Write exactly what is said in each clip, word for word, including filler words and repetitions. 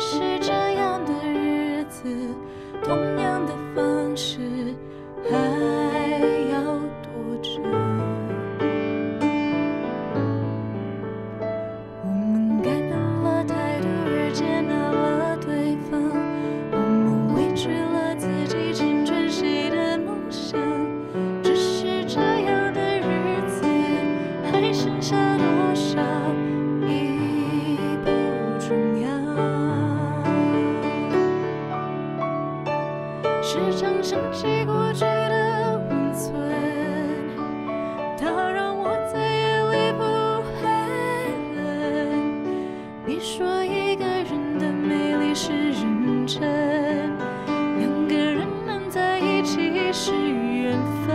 是这样的日子，同样的方式，还要多久？我们改变了态度而接纳了对方，我们委屈了自己，成全谁的梦想？只是这样的日子，还剩下多少？已不重要。时常想起过去的温存，它让我在夜里不会冷。你说一个人的美丽是认真，两个人能在一起是缘分。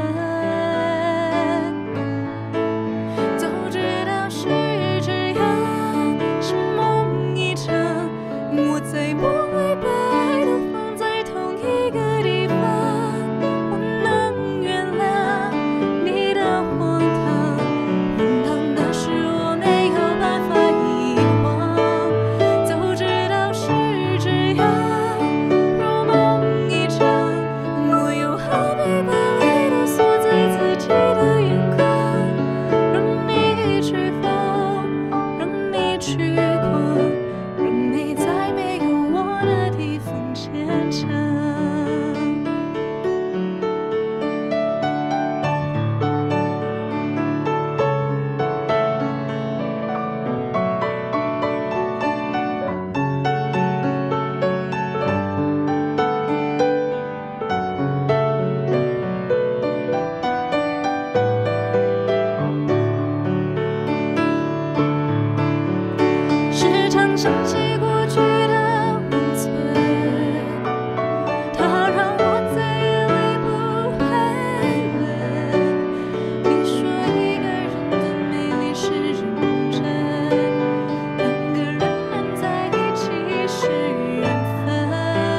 早知道是这样，是梦一场，我才不会把爱都放在同一个地方。我能原谅你的荒唐，荒唐的是我没有办法遗忘。早知道是这样，如梦一场，我又何必把泪都锁在自己的眼眶，让你去疯，让你去狂，让你在没有我的地方坚强。时常想起过去的温存，它让我在夜里不会冷。你说一个人的美丽是认真，两个人能在一起是缘分。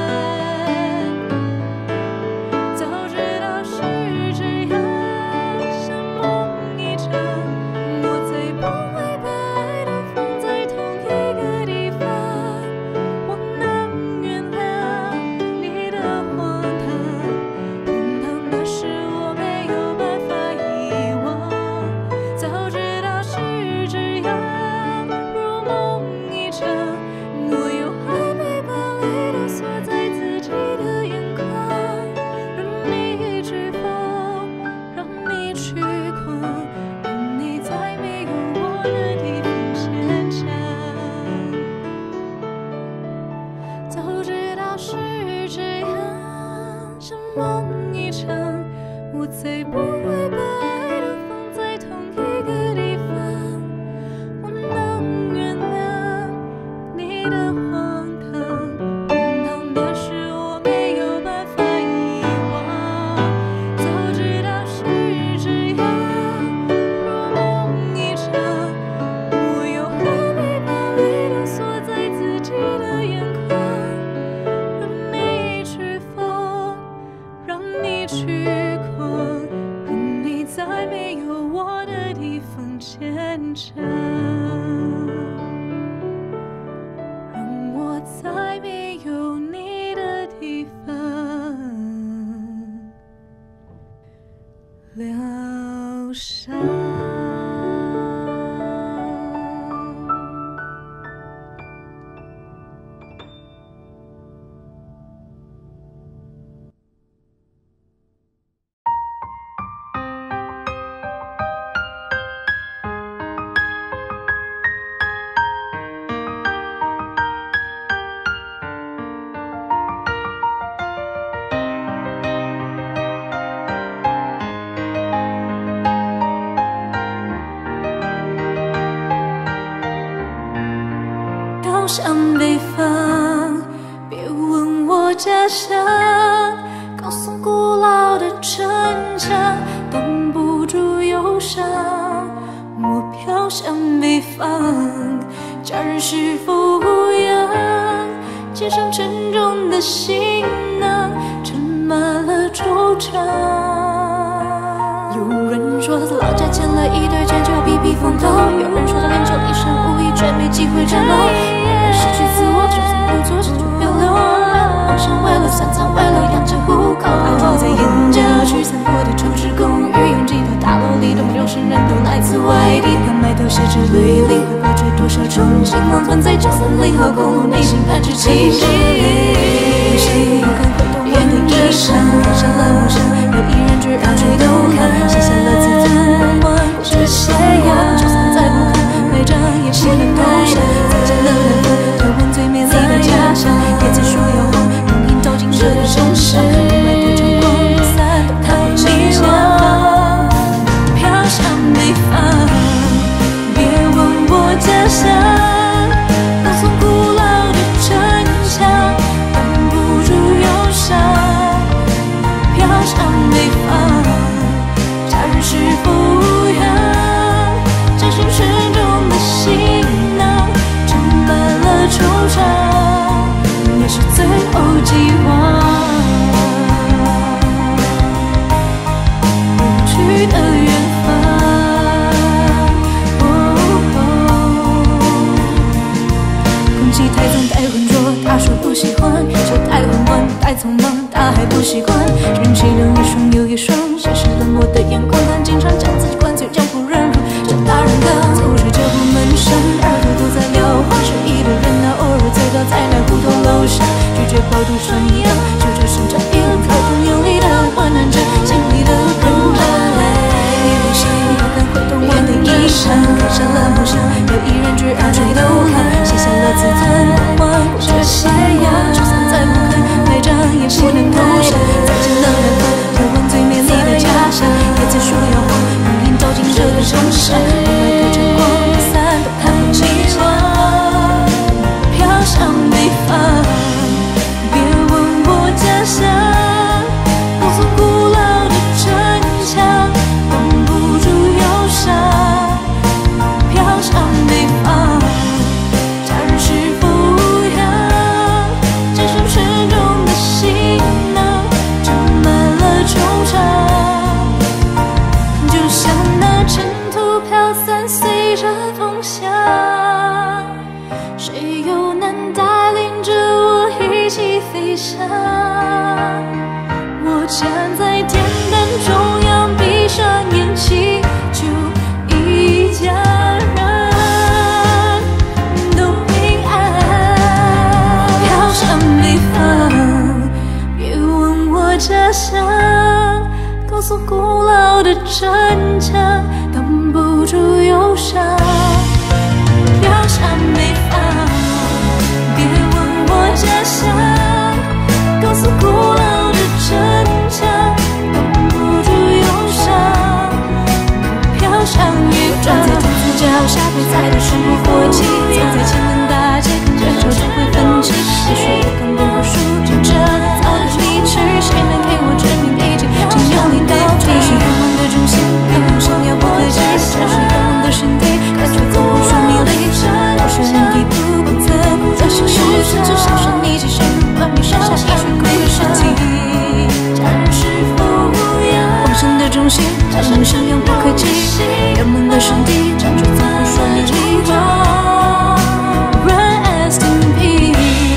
早知道是这样，像梦一场，我才不会把爱都放在同一个地方。我能原谅你的荒唐，荒唐的是我没有办法遗忘。早知道是这样，如梦一场，我又何必把泪都锁在自己的眼眶，让你去疯，让你去狂，让你在没有我的地方坚强。早知道是这样，像梦一场，我才不会把爱都放在同一个地方。我能原谅你的荒唐，荒唐的是我没有办法遗忘。早知道是这样，如梦一场，我又何必把泪都锁在自己的眼眶，让你去疯，让你去狂，让你在没有我的地方坚强，让我在没有你的地方疗伤。高山北方，别问我家乡，高耸古老的城墙，挡不住忧伤。我飘向北方，家人是否无恙？肩上沉重的行囊，盛满了惆怅。有人说老家建了一对尖叫避避风头，有人说他练就一身武艺，却没机会战斗。有人失去自我，就算不做对立，会隔着多少重心盲存在九三零号公路内心盘踞奇迹。有谁又敢挥动我的衣衫？放下了梦想，又毅然决然去偷看，卸下了自尊，换过这些呀。就算再不堪，埋着也心的投降。再见了南方，台湾最美丽的家乡。叶子树摇晃，容颜照进这个城市。明白的晨光不散，都看不清前方。飘向北方，别问我家乡。高耸古老的城墙，挡不住忧伤。飘向北方，假日是否无恙？掌心沉重的行囊，盛满了惆怅，也是最后寄望。远去的远方。太脏太浑浊，他说不喜欢；酒太混乱，太匆忙，他还不习惯。人气的一双又一双，现实冷漠的眼光，他经常将自己灌醉，将不忍入这大人缸。走出这部门上，耳朵都在撩晃，失意的人啊，偶尔醉倒在那胡同楼上，拒绝饱读涮羊，就这生长一路跳动用力的温暖着心里的人们。你为谁又敢挥动我的衣衫？放下了梦想，又毅然决然去偷看，卸下了自尊，换过这些呀。就算再不堪，埋着也不能投降。再见了南方，台湾最美丽的家乡。叶子树摇晃，容颜照进这个城市。明白的晨光不散，都看不清前方。飘向北方，别问我家乡。高耸古老的城墙，挡不住忧伤。飘向北方，假日是否无恙？肩上沉重的行囊，盛满了惆怅，就像那尘土飘散，随着风向。谁又能带领着我一起飞翔？我站在天灯中央，闭上眼祈求一家人都平安。飘向北方，别问我家乡。高耸古老的城墙，挡不住忧伤。飘向北方，别问我家乡。高耸古老的城墙，挡不住忧伤。飘向远方，站在天子脚下，会在的生活气，走在前门大街，看着就只会分歧。也许我更不如数着这早的离去，谁能给我致命一击？请用力到底，是愿望的中心，愿望想要不可及，这是愿望的身体，感觉总不说你离开，我是人一步不曾在现实，至少是你极限完美上下一水鬼的身体。家人是否无恙？梦想的中心，他们想要不可及，愿望的身体，感觉总不说你离开。Rest in peace。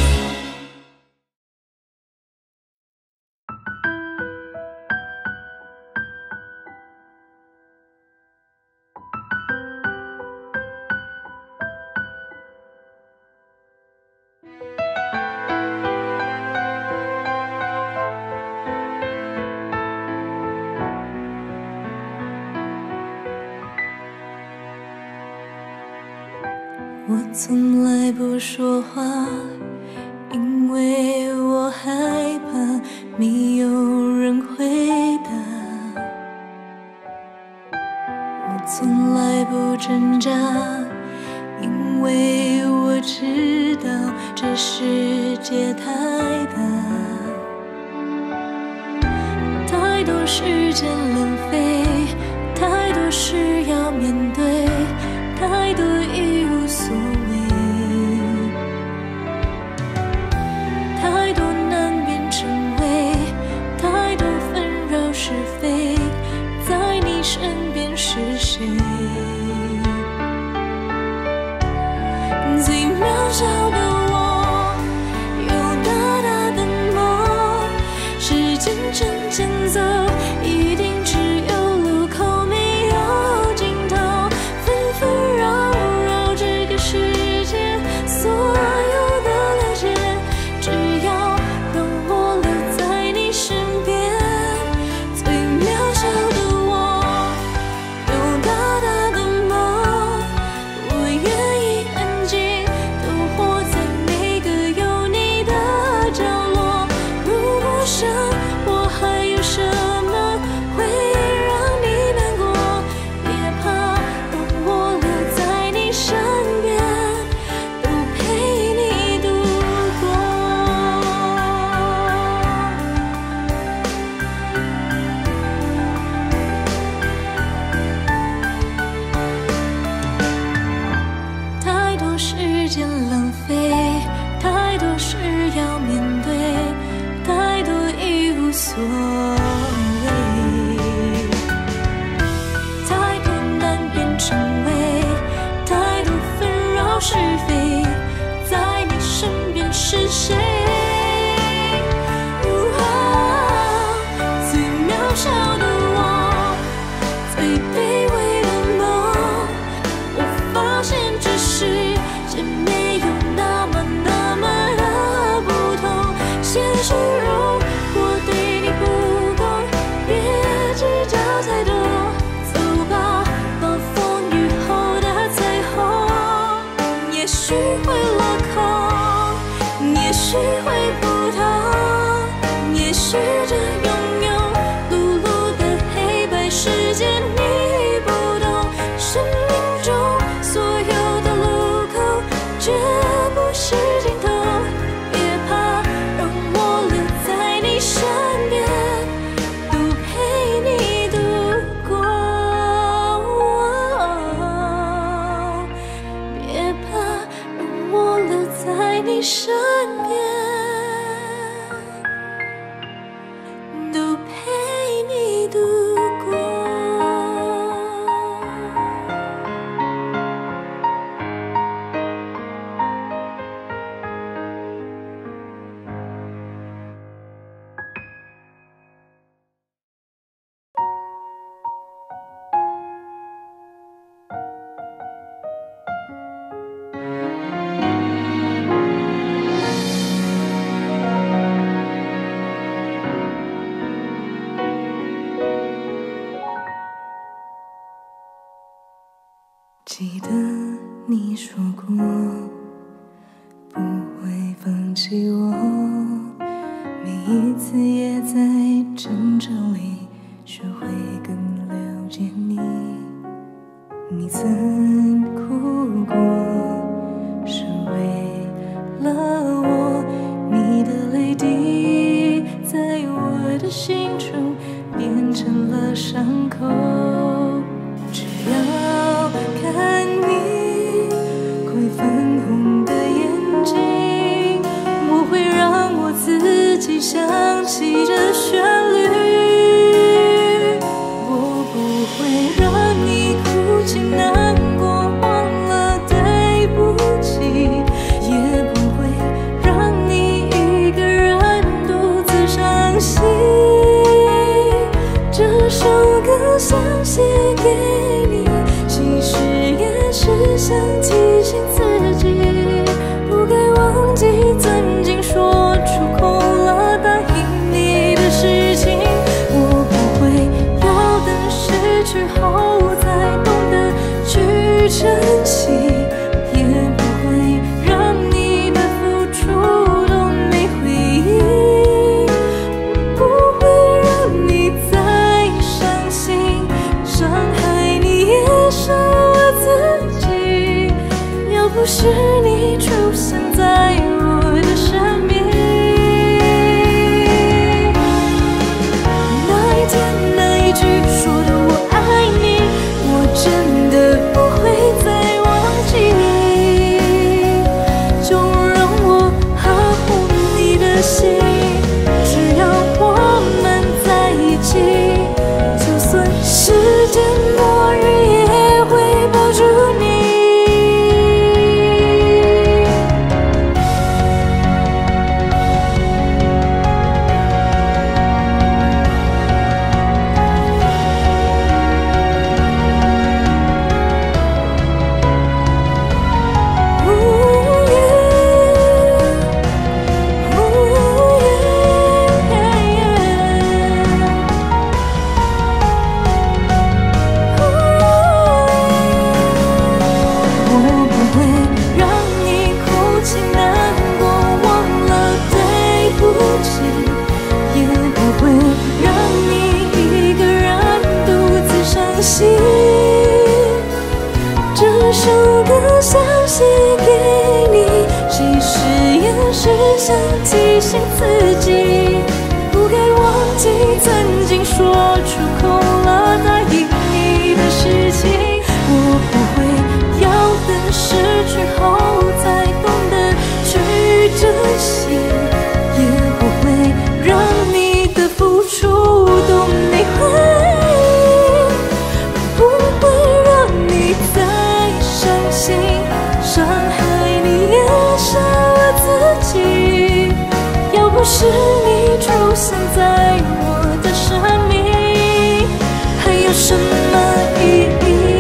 我从来不说话，因为我害怕没有人回答。我从来不挣扎，因为我知道这世界太大，太多时间浪费，太多事要面对，太多已无所谓，太多难辨真伪，太多纷扰是非，在你身边是谁？最渺小的我，有大大的梦，时间向前走，一定只有路口没有尽头，纷纷扰扰。 是要面对，太多已无所谓，太多难辨真伪，太多纷扰是非，在你身边是谁？最渺小的我，最卑微的梦，我发现只是也没有那么那么的不同。现实如果对你不公，别计较太多，走吧，暴风雨后的彩虹，也许会落空，也许会不同，也许这永远碌碌的黑白世界你不懂。生命中所有的路口，绝不是尽头。别怕，让我留在你身边，都陪你度过。别怕，让我留在你身边，都陪你度过。记得你说过不会放弃我，每一次也在争吵里学会更了解你。你曾哭过是为了我，你的泪滴在我的心中变成了伤口。只要看你快粉红的眼睛，我会让我自己想起这旋律。我不会让你哭泣难过，忘了对不起，也不会让你一个人独自伤心。这首歌想写给你，其实也是想提醒自己，不该忘记曾经说出口了答应你的事情。我不会要等失去后才懂得去珍惜，也不会让你的付出都没回应。不会让你再伤心，伤害你也伤了自己。要不是你出现在我的生命，那一天那一句说的我爱你，我真的不会再忘记。就让我呵护你的心，只要我们在一起，就算世界末日也会抱住你。这首歌想写给你，其实也是想提醒自己，不该忘记曾经说出口了答应你的事情。我不会要等失去后才懂得去珍惜。 现在我的生命，还有什么意义？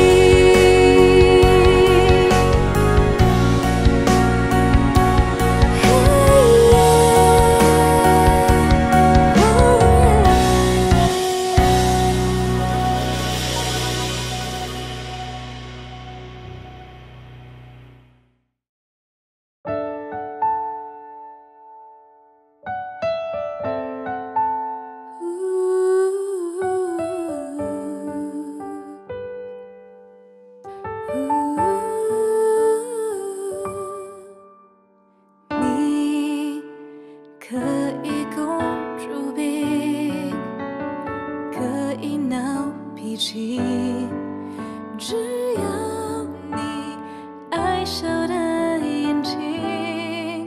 你可以公主病，可以闹脾气，只要你爱笑的眼睛，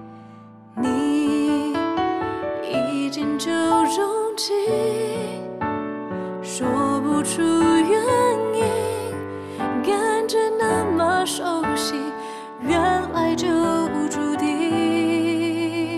你一见就钟情，说不出原因，感觉那么熟悉，原来就注定。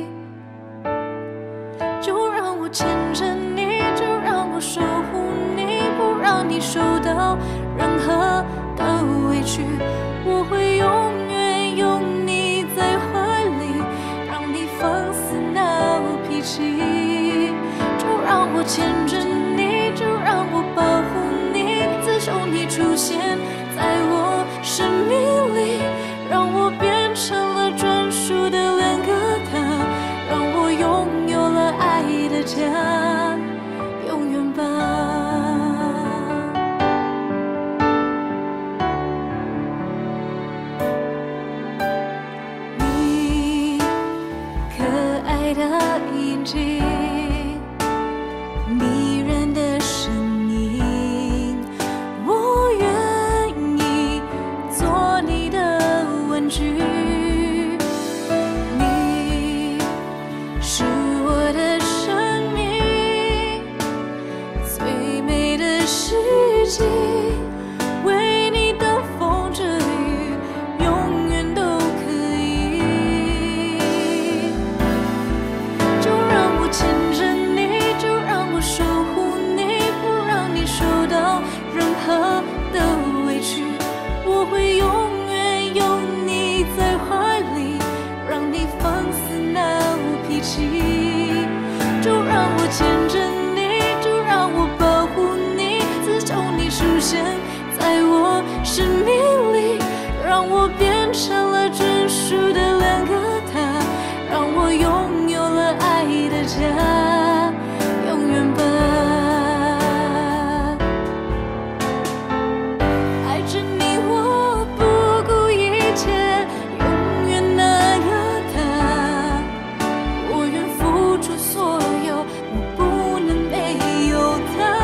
就让我牵着你，就让我守护你，不让你受到任何的委屈。我会永远拥你在怀里，让你放肆闹脾气。就让我牵着你，就让我保护你，自从你出现在我生命里，让我变成了专属的两个他，让我拥有了爱的家，永远吧。你可爱的眼睛，迷人的声音，我愿意做你的玩具。你是我的生命，最美的事情，为你的风着雨，永远都可以。就让我牵着你，就让我守护你，不让你受到任何的委屈。我会永远拥你在怀里，让你放肆闹脾气。就让我牵着你，就让我保护你，自从你出现在我生命里，让我变成了专属的两个他，让我拥有了爱的家，永远吧。爱着你我不顾一切，永远那个他，我愿付出所有，我不能没有他。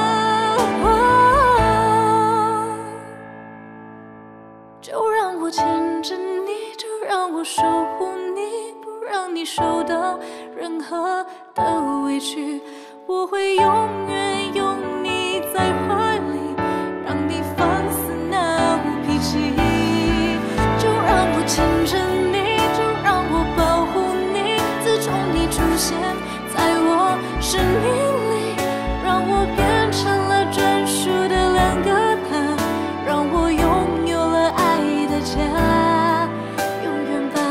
就让我牵着你，就让我守护你，不让你受到任何的委屈。我会永远拥你在怀里，让你放肆闹脾气。就让我牵着你，就让我保护你，自从你出现在我生命里，让我变成了专属的两个他，让我拥有了爱的家，永远吧。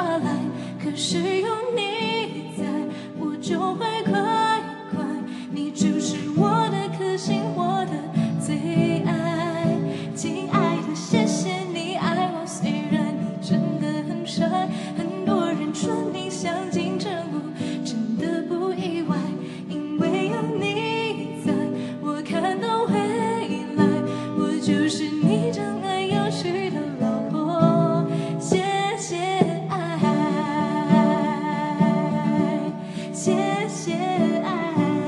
来，可是有你在，我就会乖乖。你就是我的颗星，我的最爱。亲爱的，谢谢你爱我，虽然你真的很帅，很多人说你像金城武，真的不意外，因为有你在，我看到未来，我就是你真爱有趣的老婆。谢谢爱，谢谢爱。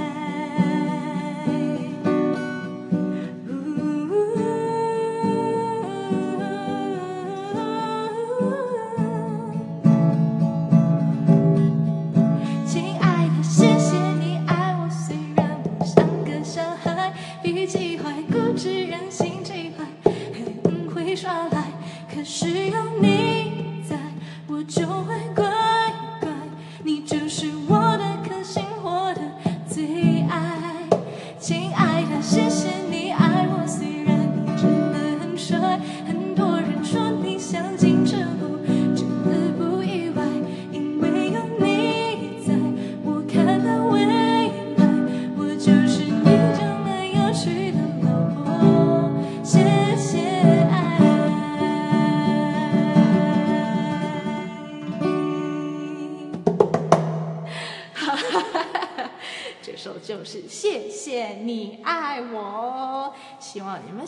亲爱的，谢谢你爱我，虽然我像个小孩，脾气坏，固执，任性气坏，还很会耍赖，可是有你在，我就会乖乖。你就是我的颗星，我的最爱。亲爱的，谢谢你爱我，虽然你真的很帅，很多人说你像金城武，真的不意外，因为有你在，我看到未来，我就是你真爱有趣的老婆。谢谢爱。这首就是谢谢你爱我，希望你们。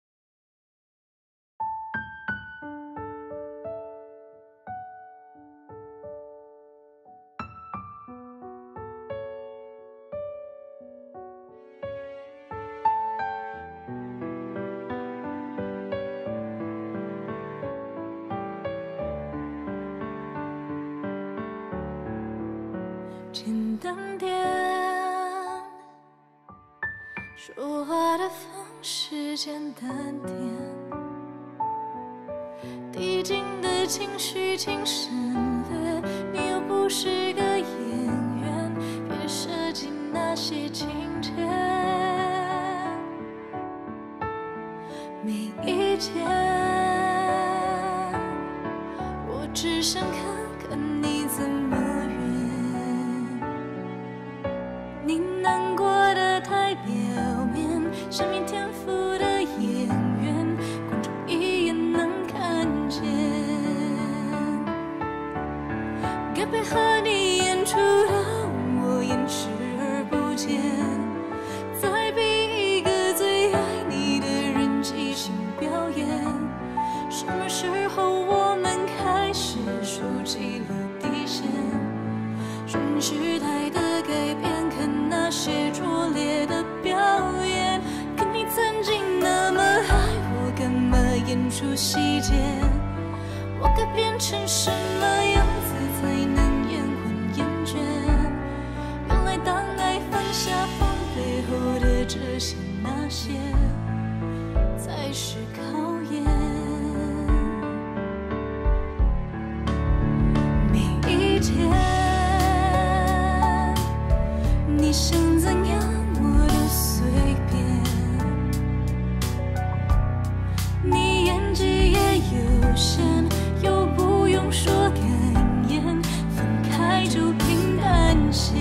简单点，说话的方式简单点，递进的情绪请省略，你又不是个演员，别设计那些情节。每一天，我只想看看你怎么你难过的太表面，像没天赋的演员，观众一眼能看见。该配合你演出的我演视而不见，再比一个最爱你的人即兴表演。什么时候我们开始熟悉了底线？顺时代的改变，看那些拙劣的表演。可你曾经那么爱我，干嘛演出细节？我该变成什么样子才能延缓厌倦？原来当爱放下放背后的这些那些，才是考验。每一天你想怎样我都随便，你演技也有限，又不用说感言，分开就平淡些。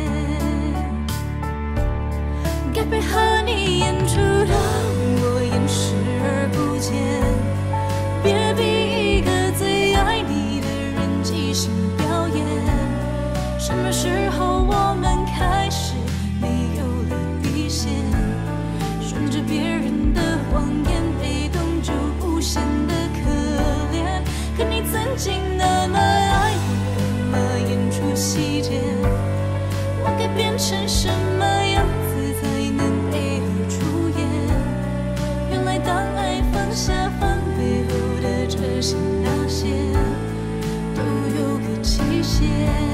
该配合你演出的我演视而不见，别逼一个最爱你的人即兴表演。什么时候我们开始没有了底线？顺着别人的谎言，被动就不显得可怜。可你曾经那么爱我，干嘛演出细节？我该变成什么样子才能配合出演？原来当爱放下放背后的这些那些，都有个期限。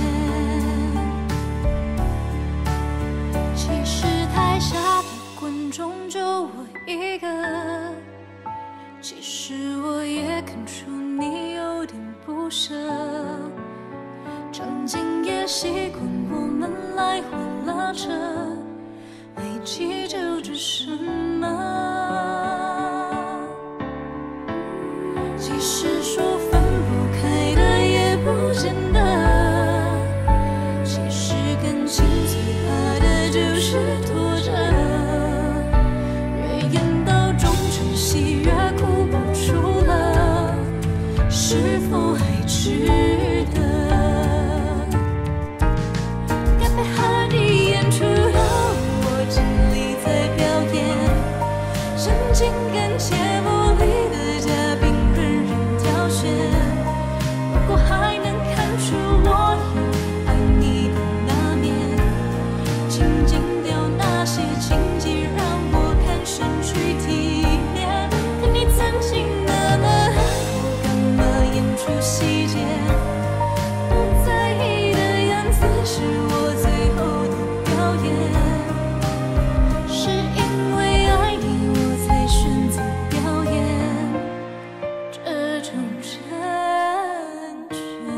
台下的观众就我一个，其实我也看出你有点不舍。场景也习惯我们来回拉扯，爱记就只什么？其实说分不开的也值得。该配合你演出的我尽力在表演，神经感切无力的嘉宾任人挑选。如果还能看出我有爱你的那面，请剪掉那些情节，让我看上去体面。可你曾经那么爱我，干嘛演出细节？不在意的样子是我最后的表演，是因为爱你我才选择表演这种成全。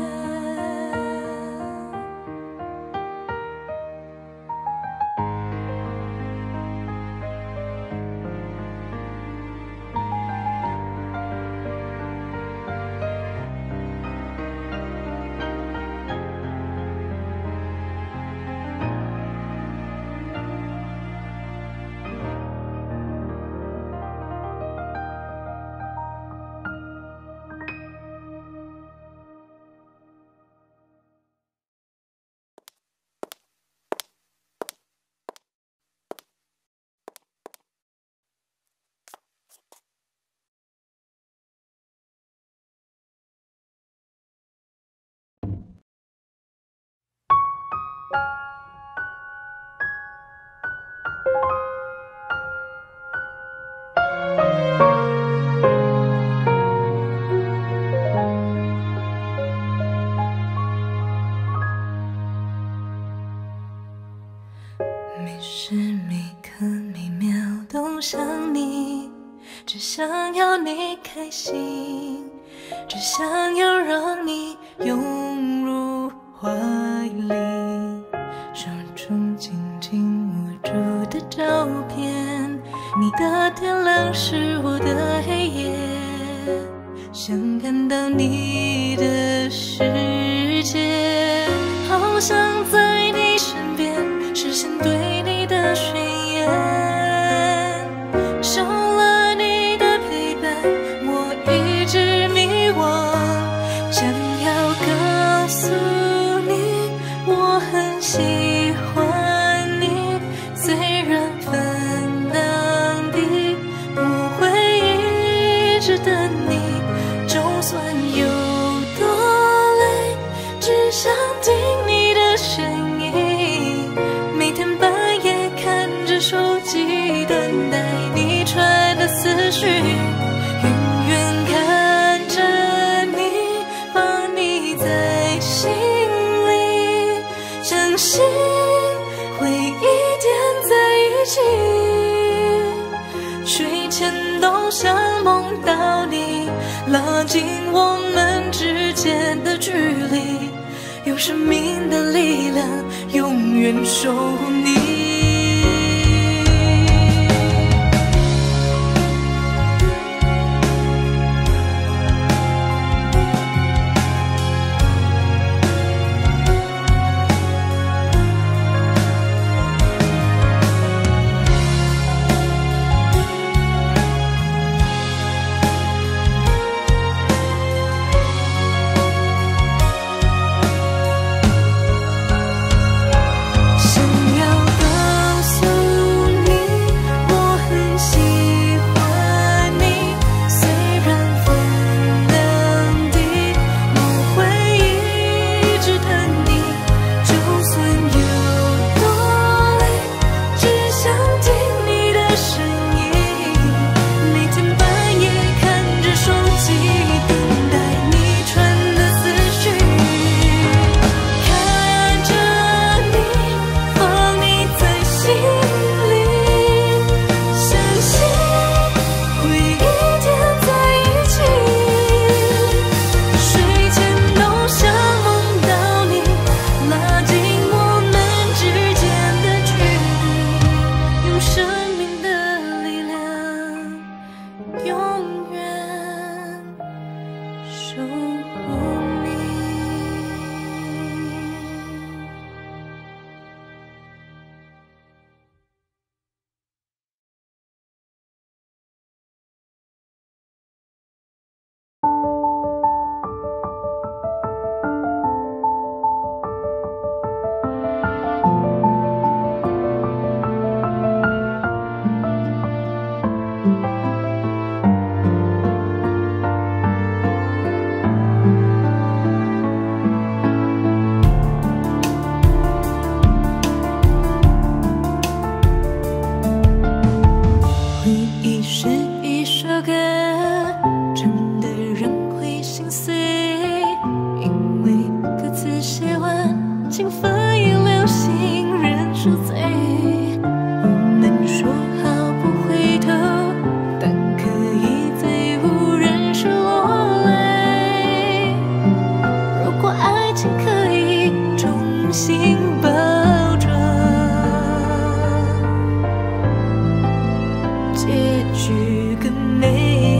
每时每刻每秒都想你，只想要你开心，只想要让你拥入怀里。手中紧紧握住的照片，你的天亮是我的黑夜，想看到你的世界，好想在你身边实现对你的宣言。少了你的陪伴，我一直迷惘，想要告诉你我很喜欢你，虽然分两地，我会一直等你，就算有多累，只想听你的声音，每天半夜看着手机，等待你传的思绪，远远看着你，放你在心里，相信会一天在一起。睡前都想梦到你，拉近我们之间的距离，用生命的力量永远守护你。想要的兴奋已流行人赎罪。我们说好不回头，但可以在无人时落泪。如果爱情可以重新包装，结局更美。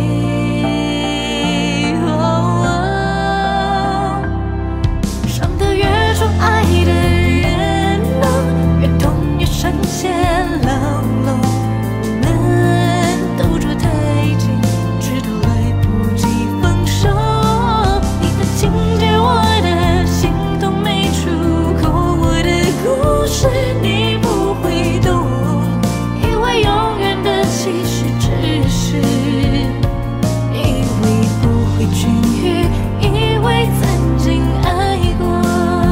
伤得越重，爱的人能越痛越深陷牢笼。我们都抓太紧，直到来不及放手。你的情节，我的心痛没出口，我的故事你不会懂。以为永远的其实只是，以为不会痊愈，以为曾经爱过。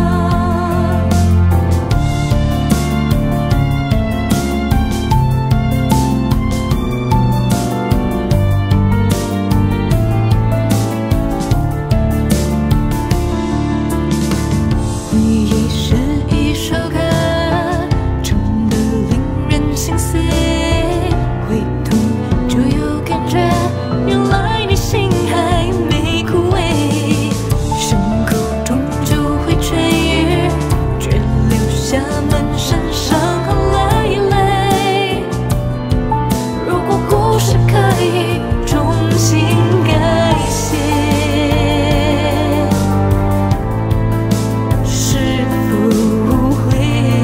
回忆是一首歌，唱得令人心碎。会痛就有感觉，原来你心还没枯萎。伤口终究会痊愈，却留下满身伤痕累累。如果故事可以重新改写，是否会？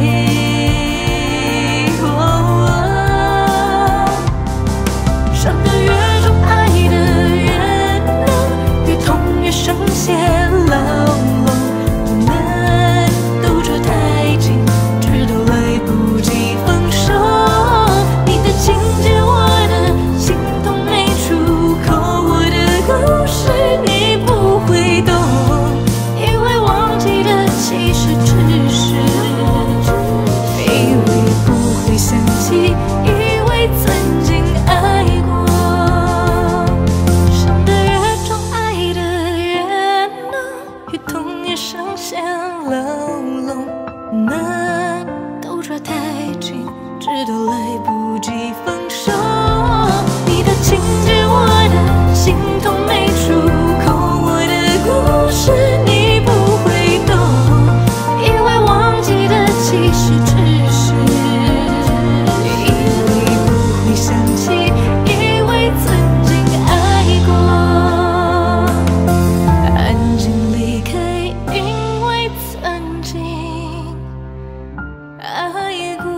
伤得越重，爱的人能越痛越深陷牢笼。我们都抓太紧，直到来不及放手。你的情节，我的心痛没出口，我的故事你不会懂。以为忘记的其实只是，以为不会想起，以为曾经爱过。伤得越重，爱的人能越痛越深陷牢笼。我们都抓太紧，直到来不及放手。你的情节，我的心痛没出口，我的故事你不会懂。以为忘记的其实只是，以为不会想起，以为曾经爱过。安静离开，因为曾经爱过。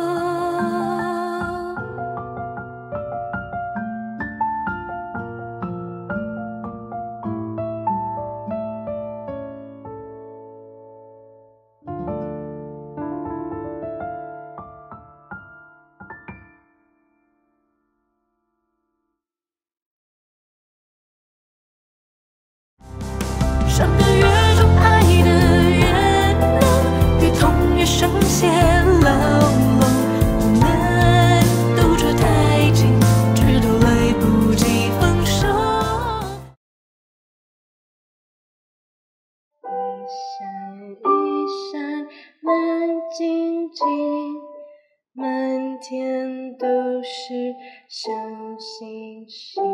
伤得越重，爱的人能越痛越深陷牢笼。我们都抓太紧，直到来不及放手。一闪一闪亮晶晶，满天都是小星星。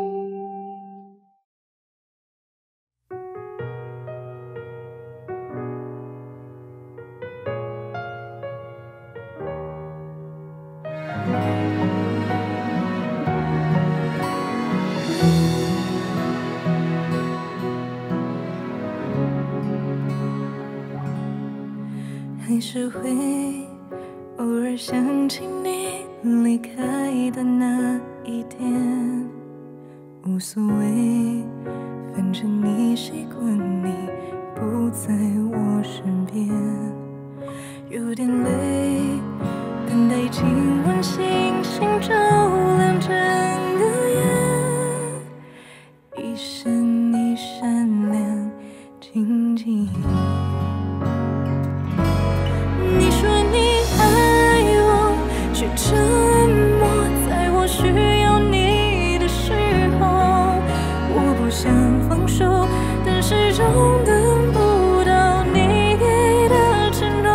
还是会偶尔想起你离开的那一天，无所谓，反正你习惯你不在我身边。有点累，等待今晚星星照亮整个夜，一闪一闪亮晶晶。你说你爱我，却沉默在我需要你的时候。我不想放手，但始终等不到你给的承诺。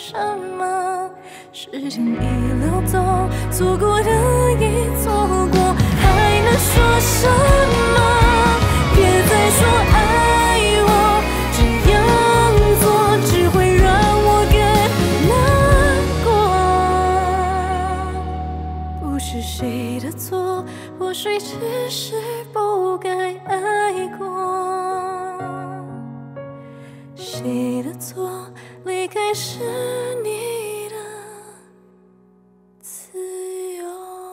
什么？时间已流动，错过的已错过，还能说什么？别再说爱我，这样做只会让我更难过。不是谁的错，或许只是不该爱过。谁的错？离开是你的自由。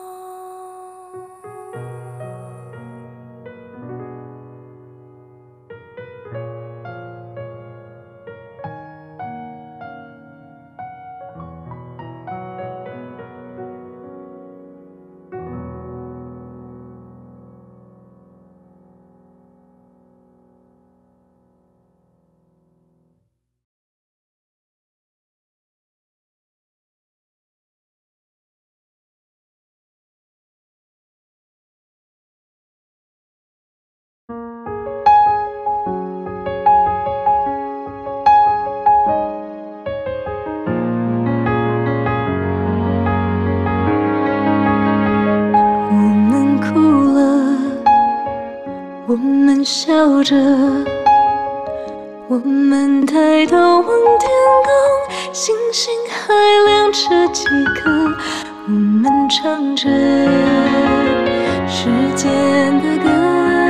我们笑着，我们抬头望天空，星星还亮着几颗。我们唱着时间的歌，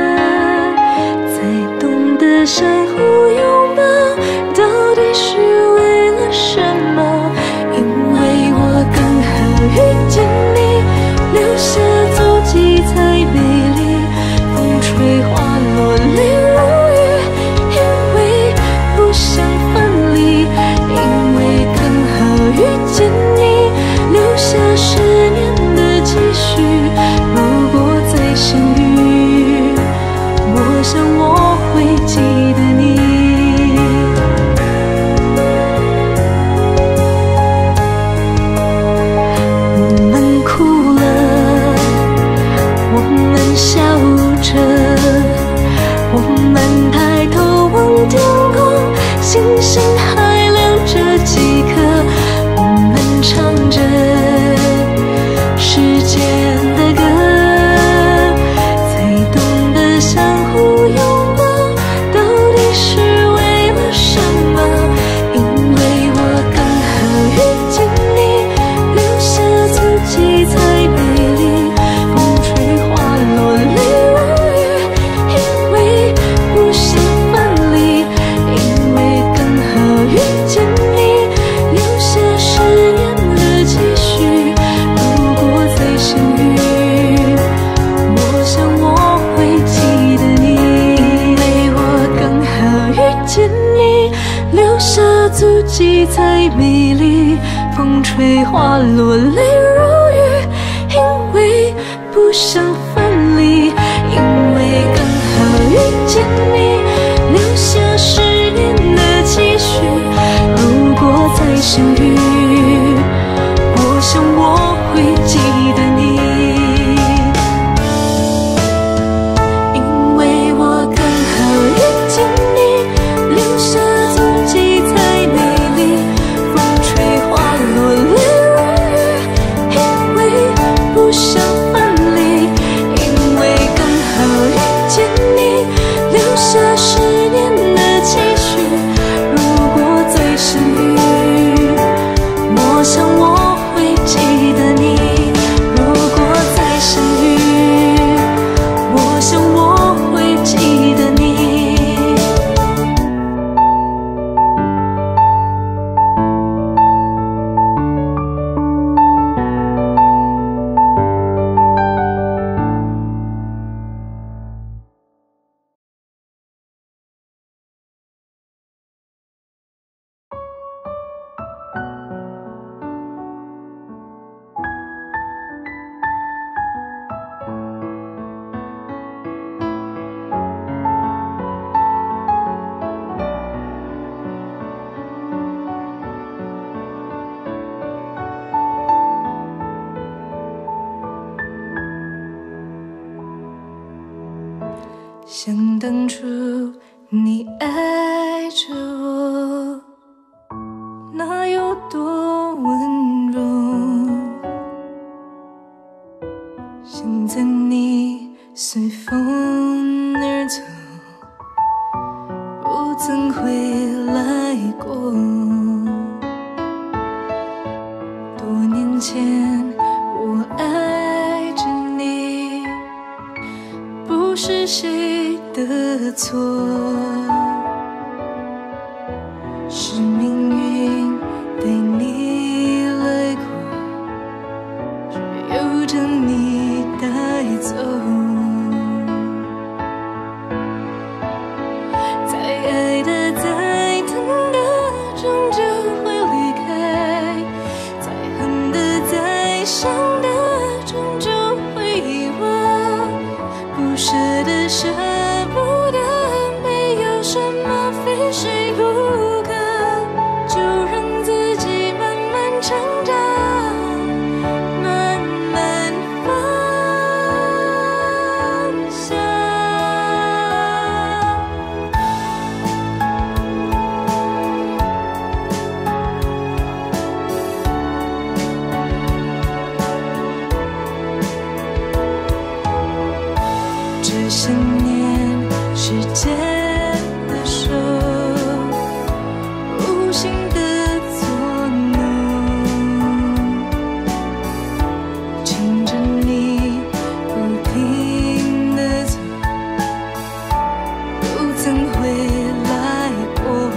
才懂得相互拥抱，到底是为了什么？因为我刚好遇见你，留下足迹才美丽。吹花落泪如雨，因为不想分离，因为刚好遇见你，留下十年的期许。如果再相遇，我想我会记得你。我们哭了，我们笑着。我们抬头望天空，星星还亮着几颗。我们唱着时间的歌，才懂得相互拥抱，到底是为了什么？因为我刚好遇见你，留下足迹才美丽。风吹花落泪如雨，因为不想分离，因为刚好遇见你，留下十年的期许。如果再相遇，我想我会记得你，因为我刚好遇见你，留下足迹才美丽。风吹花落泪如雨，因为不想分离，因为刚好遇见你，留下十年的期许。如果再相遇，我想我会记得你，因为我刚好遇见你，留下足迹才美丽。风吹花落泪如雨，因为不想分离，因为刚好遇见你，留下十年的期许。如果再相遇，我想我会记得你。如果再相遇，我想我会记得你。想当初你爱着我，那有多温柔。现在你随风而走，不曾回来过。多年前我爱着你，不是谁的错，是命运带你来过，却又将你带走。再爱的再疼的终究会离开，再恨的再伤的终究会遗忘，不舍的舍不得，没有什么非谁不可，就让自己慢慢成长，慢慢放下。这些年时间的手无形的作弄，牵着你不停地走，不曾回来过。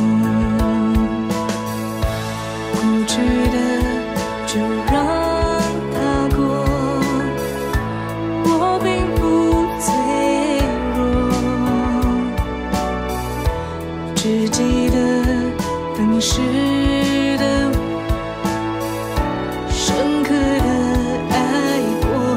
过去的就让它过，我并不脆弱，只记得当时的我深刻的爱过。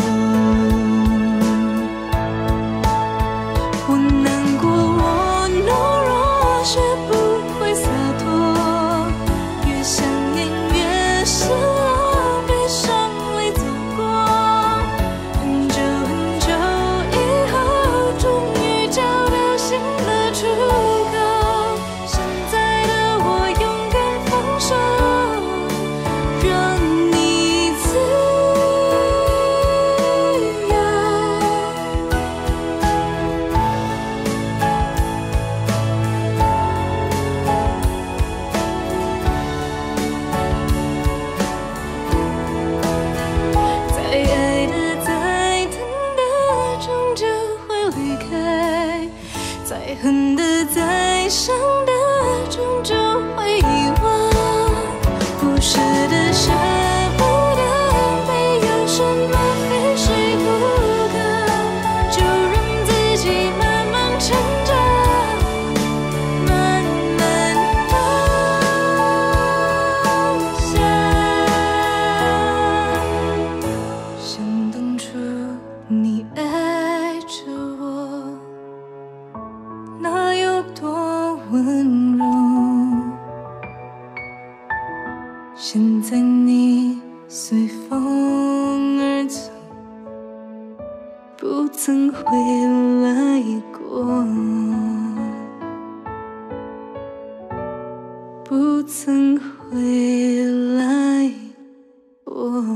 我难过，我懦弱，学不会洒脱，越想念越失落，悲伤里走过。很久很久以后，终于找到新的出口。现在的我勇敢放手，让你自由。再爱的再疼的终究会离开，再恨的再伤的终究会遗忘，不舍的舍不得，没有什么非谁不可，就让自己慢慢成长，慢慢放下。想当初你爱着我，那有多温柔，现在你随风而走，不曾回来过，不曾回来过。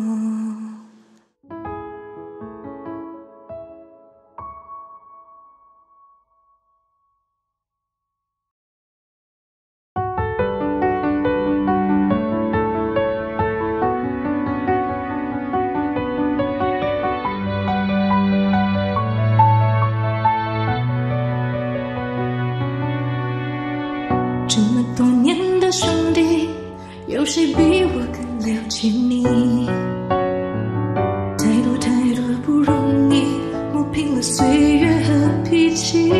这么多年的兄弟，有谁比我更了解你？太多太多不容易，磨平了岁月和脾气。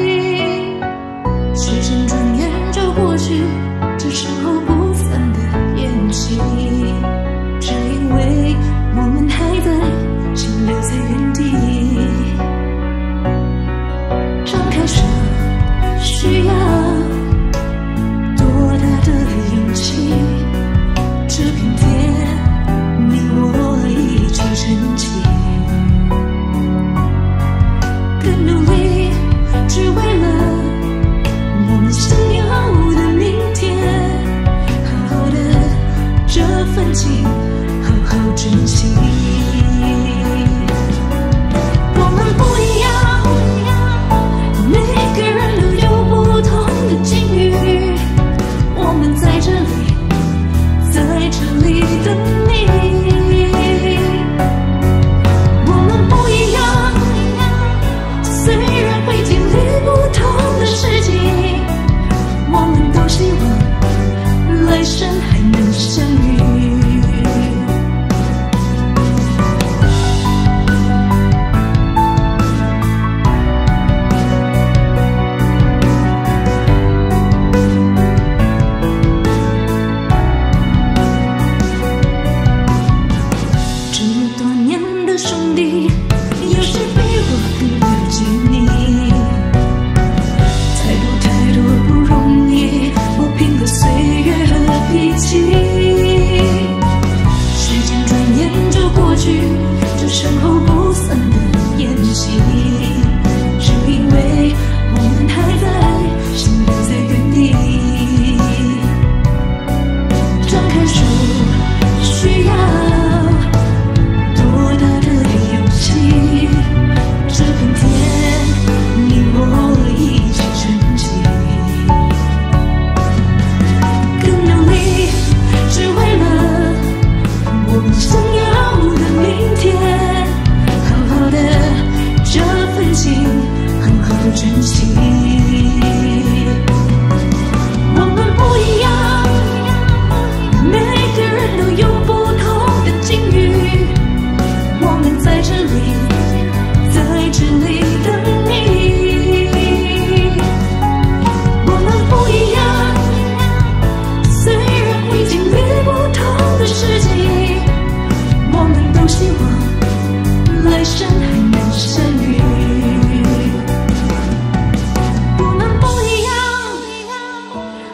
时间转眼就过去，这时候不散的宴席，只因为我们还在，心留在原地。张开手，需要多大的勇气？这片天，你我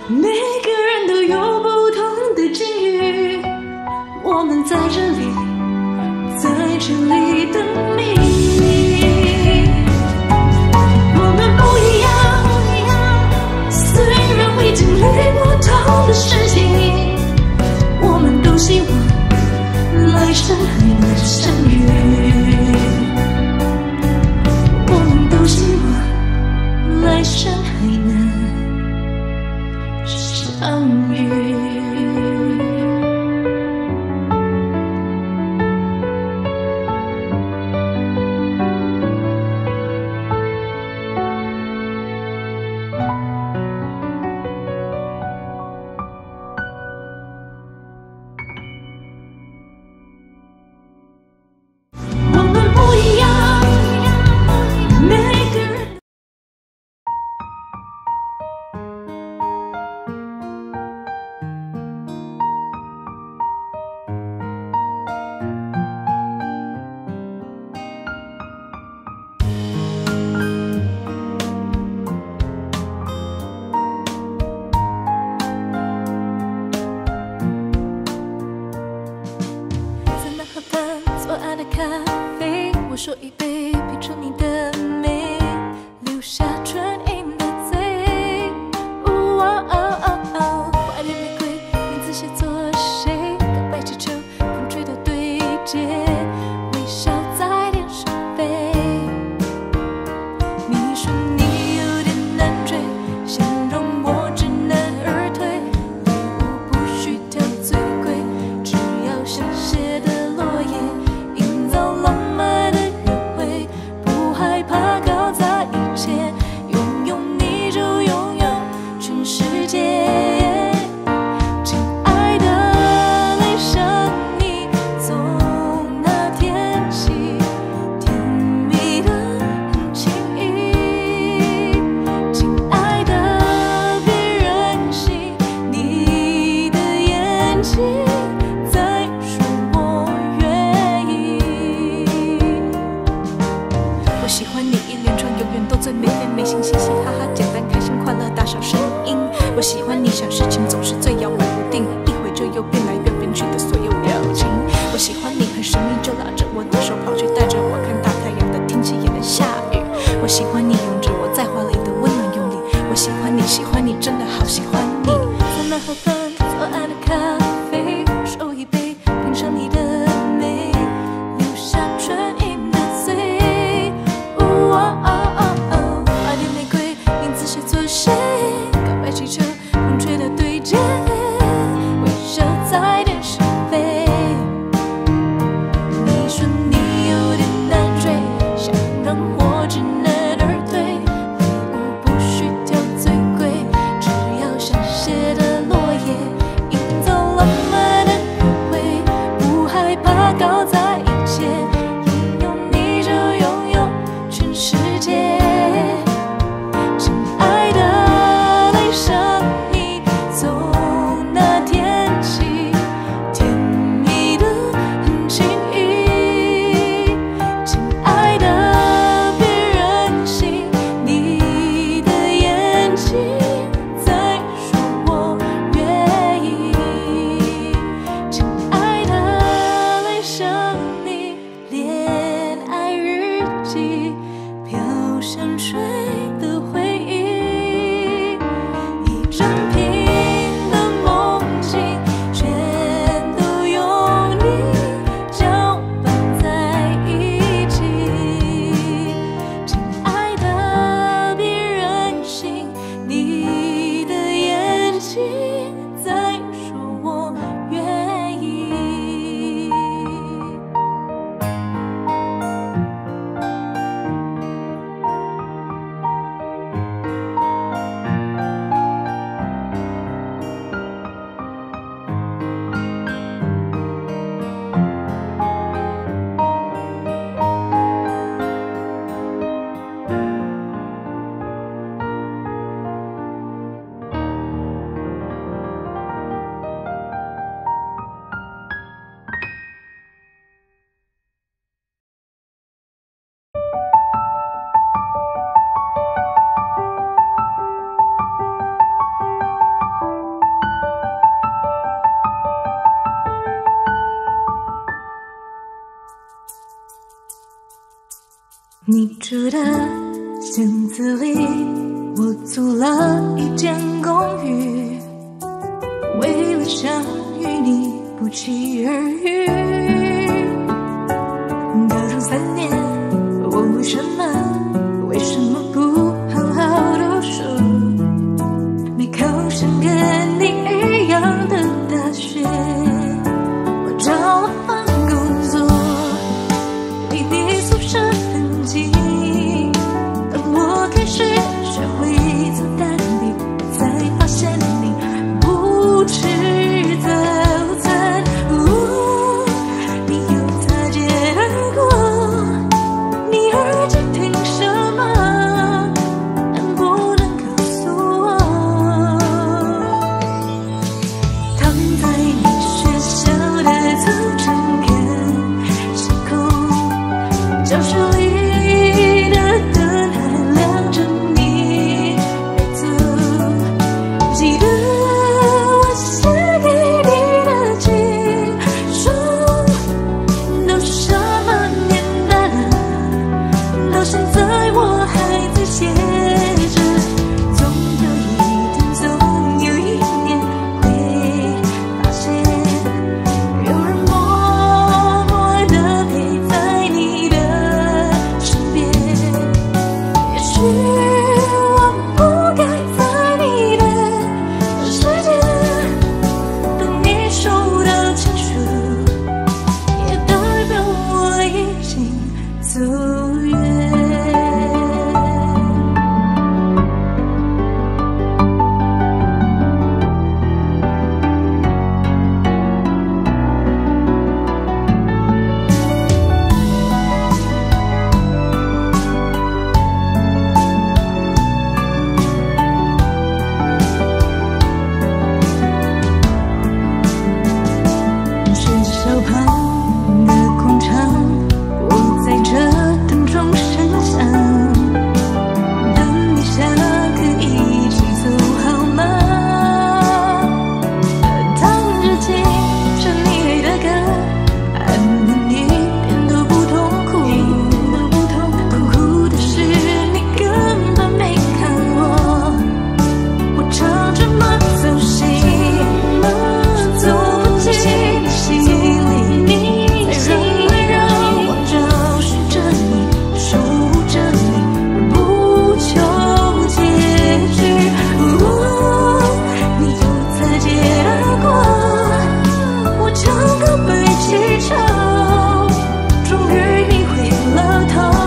每个人都有不同的境遇，我们在这里，在这里等你。我们不一样，虽然会经历不同的事情，我们都希望来生还能相遇。我们都希望来生还能相遇。说一杯，品尝你的美，留下唇印的嘴。哦哦哦哦，怀恋玫瑰，名字写作谁？告白气球，风吹的对接，微笑在天上飞。你说你有点难追，形容我知难而退。礼物不需挑最贵，只要香榭的落叶，营造浪漫。我喜欢你一连串永远都最美美美心嘻嘻哈哈，简单开心快乐大小声音。我喜欢你想事情总是最摇摆不定，一会就又变来变变去的所有表情。我喜欢你很神秘，就拉着我的手跑去带着我看大太阳的天气也能下雨。我喜欢你拥着我在怀里的温暖用力。我喜欢你喜欢你真的好喜欢你。在那河畔左岸的咖啡，手一杯品尝你的美，留下唇印的嘴。哦哦哦哦，怀恋玫瑰，名字写作谁？告白气球，风吹的对接，微笑在天上飞。你说你有点难追，想让我知难而退。礼物不需挑最贵，只要香榭的落叶，营造浪漫的约会，不害怕搞砸一切，拥有你就拥有全世界。亲爱的，爱上你从那天起，甜蜜的很轻易。亲爱的，别任性，你的眼睛在说我愿意。亲爱的，爱上你，恋爱日记，飘香水的回忆，一整瓶的梦境，全都用你搅拌在一起。亲爱的，别任性，你的眼睛在说我愿意。 住的巷子里，我租了一间公寓，为了想与你不期而遇。高中三年，我为什么为什么不好好读书？没考上跟你一样的大学，我找了份工作，离你宿舍很近。当我开始学会做蛋饼，才发现你不吃早餐。哦，你又擦肩而过，你耳机听什么？能不能告诉我？躺在你学校的操场看星空，教室里的灯还亮着，你没走。记得我写给你的情书，都什么年代了，到现在我还在写着。总有一天，总有一年会发现，有人默默地陪在你的身边。也许我不该在你的世界，当你收到情书，也代表我已经走远。学校旁的广场，我在这等钟声响，等你下课一起走好吗？弹着琴，唱你爱的歌，爱你一点都不痛苦，痛苦的是你根本没看我，我唱这么走心，走不进你心里，你才让让我找寻着你，守护着你，不求结局。哦，你又擦肩而过，我唱歌被气场，终于你回了头。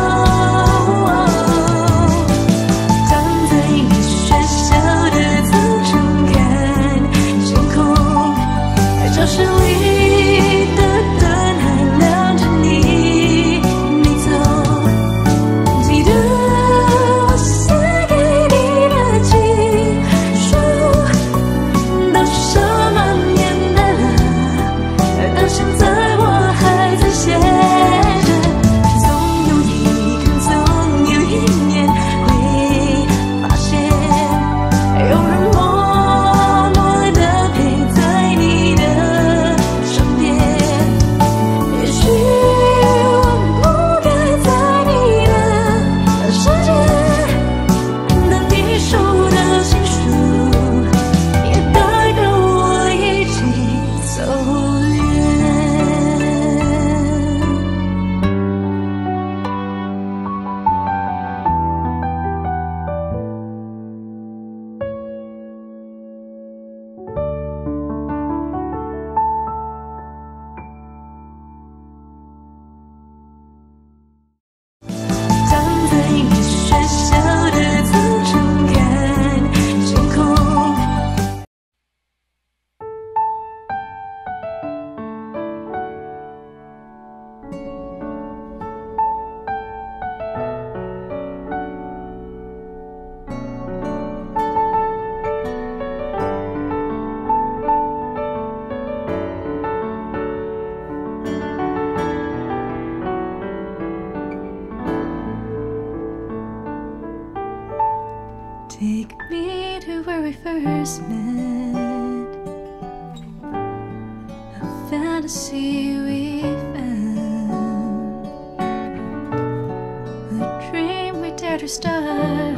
躺在你学校的操场看星空，教室里的灯还亮着，你没走。记得我写给你的情书，都什么年代了，到现在我还在写着。总有一天，总有一年会发现，有人默默地陪在你的身边。也许我不该在你的世界，当你收到情书，也代表我已经走远。躺在你学校的操场看星空。Take me to where we first met, a fantasy we found, a dream start.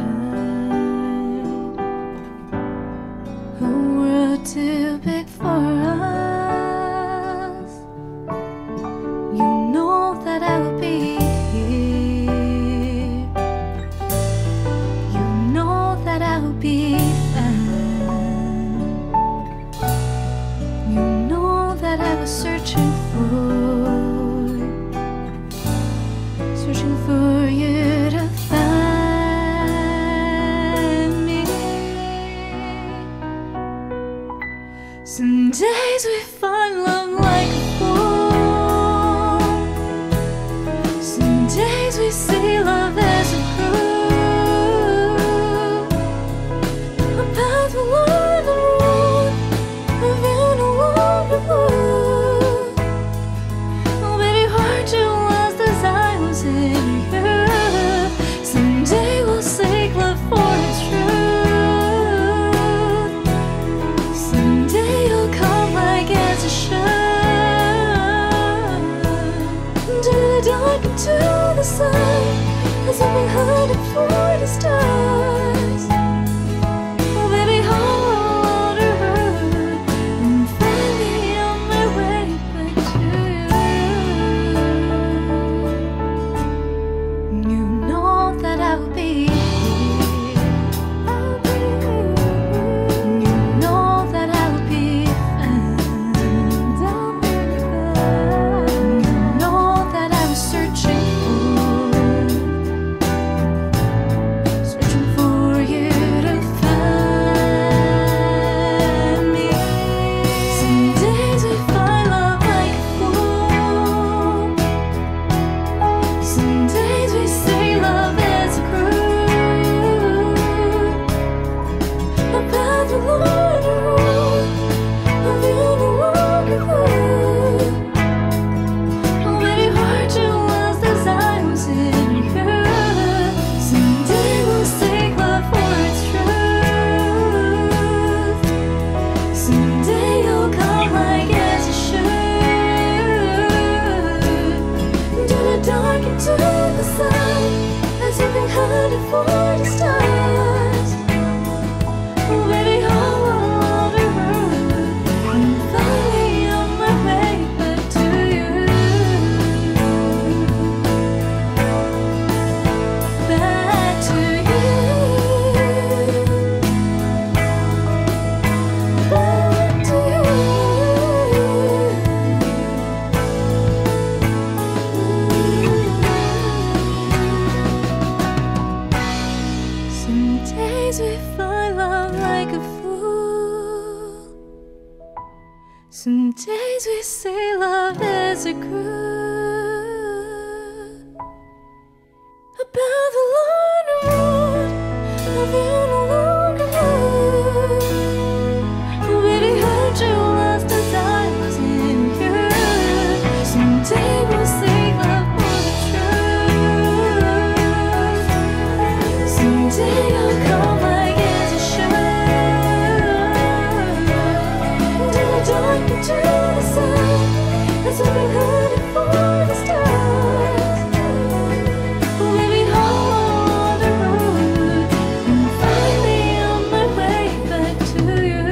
A world too big for us. You know that I will be here. You know that I will be fine. You know that I was searching for, searching for you to find me. Some days we find love like a fool. Some days we see love as a proof. A path will learn the road of you no longer blue. Oh baby, hard to was as I was in you. Someday we'll seek love for its truth. Someday you'll come like as a shine. To the dark and to the sun, as I've been hunting for the stars. Oh baby, hold her and find me on my way back to you. You know that I will be here. I'll be here. You know that I will be fine. I'll be fine. You know that I was searching for, searching for you to find me. Some days we find love like a fool. Some days we say love as a crew. A path will learn the road of you no longer blue. Oh baby, hard to was as I was in you. Someday we'll seek love for its truth. Someday you'll come like as you should. To the dark and to the sun, as you've been hunting for the stars. Oh baby, hold her and find me on my way back to you. Back to you. Back to you. Some days we find love like a fool. Some days we say love as a crew. About the line of road of you no longer blue. Oh baby, hurt you lost as I was in you. Someday we'll seek love for the truth. Someday I'll come like as you should. To the dark and to the sun, as I've been hunting for the stars. Oh baby, hold the road and find me on my way back to you.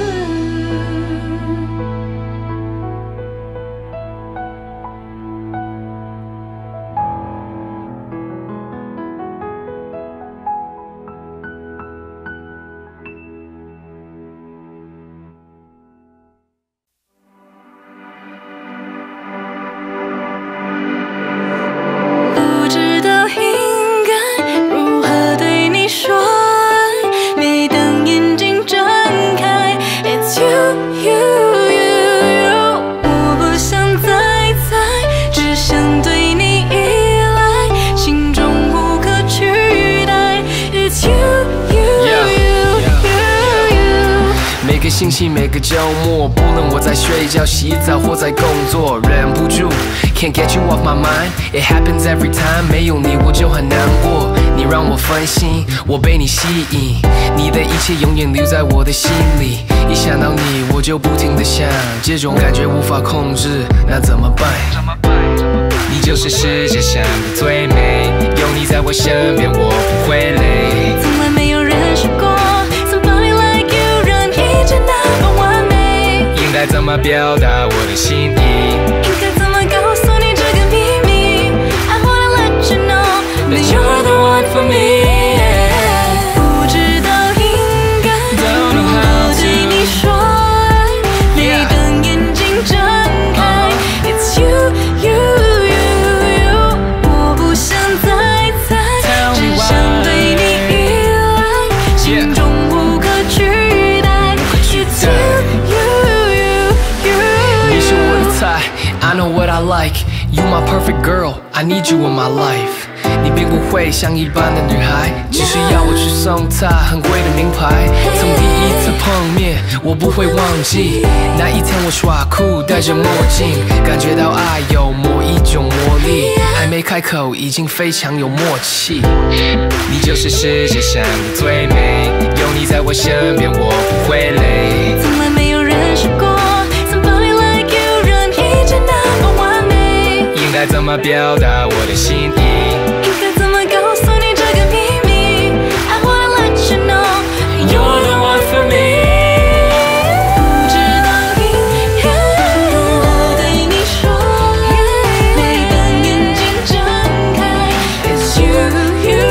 星期每个周末，不论我在睡觉、洗澡或在工作，忍不住 Can't get you off my mind. It happens every time. 没有你我就很难过，你让我分心，我被你吸引，你的一切永远留在我的心里。一想到你，我就不停地想，这种感觉无法控制，那怎么办？ 你就是世界上的最美，有你在我身边，我不会累。 从来没有人说过 Somebody like you 让一切那么完美。 应该怎么表达我的心意？ 应该怎么告诉你这个秘密 I wanna let you know that you're the one for me。不知道应该如何对你说爱，每当眼睛睁开 It's you you you you。我不想再猜，只想对你依赖，心中无可取代。It's you you you you。 你是我的菜 I know what I like You my perfect girl I need you in my life。你并不会像一般的女孩，只是要我去送她很贵的名牌。从第一次碰面，我不会忘记那一天我耍酷戴着墨镜，感觉到爱有某一种魔力，还没开口已经非常有默契。你就是世界上的最美，有你在我身边，我不会累。 从来没有人说过 Somebody like you 让一切那么完美。 应该怎么表达我的心意？ 应该怎么告诉你这个秘密 I wanna let you know You're the one for me。 不知道应该如何对你说爱，每当眼睛睁开 It's you you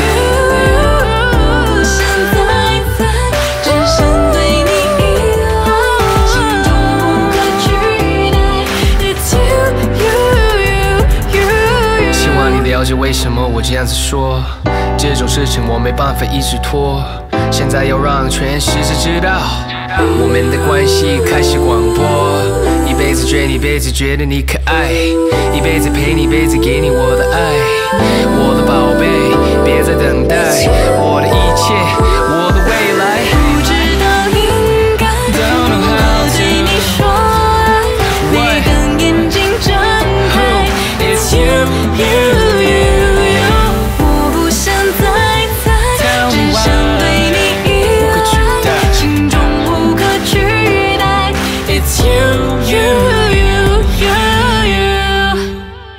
you。 不想再猜，只想对你依赖，心中无可取代 It's you you you you。 希望你了解为什么我这样子说，这种事情我没办法一直拖，现在要让全世界知道我们的关系开始广播。一辈子追你，一辈子觉得你可爱，一辈子陪你，一辈子给你我的爱，我的宝贝，别再等待，我的一切，我的未来。 不知道应该如何对你说爱，每当眼睛睁开 It's you you you you。 我不想再猜，只想对你依赖，心中无可取代 It's you you you you you。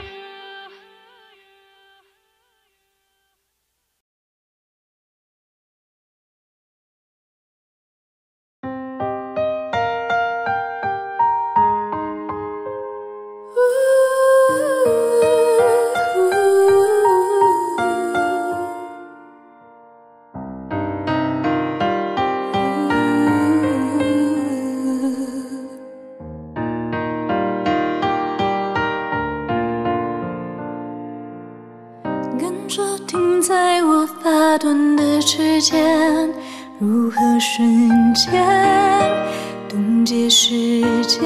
跟着停在我发端的指尖，如何瞬间冻结时间？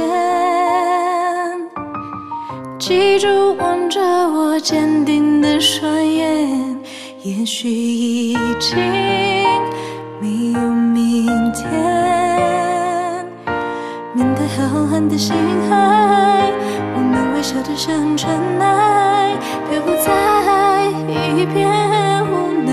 记住望着我坚定的双眼，也许已经没有明天。面对浩瀚的星海，我们微笑得像尘埃，漂浮在一片无奈。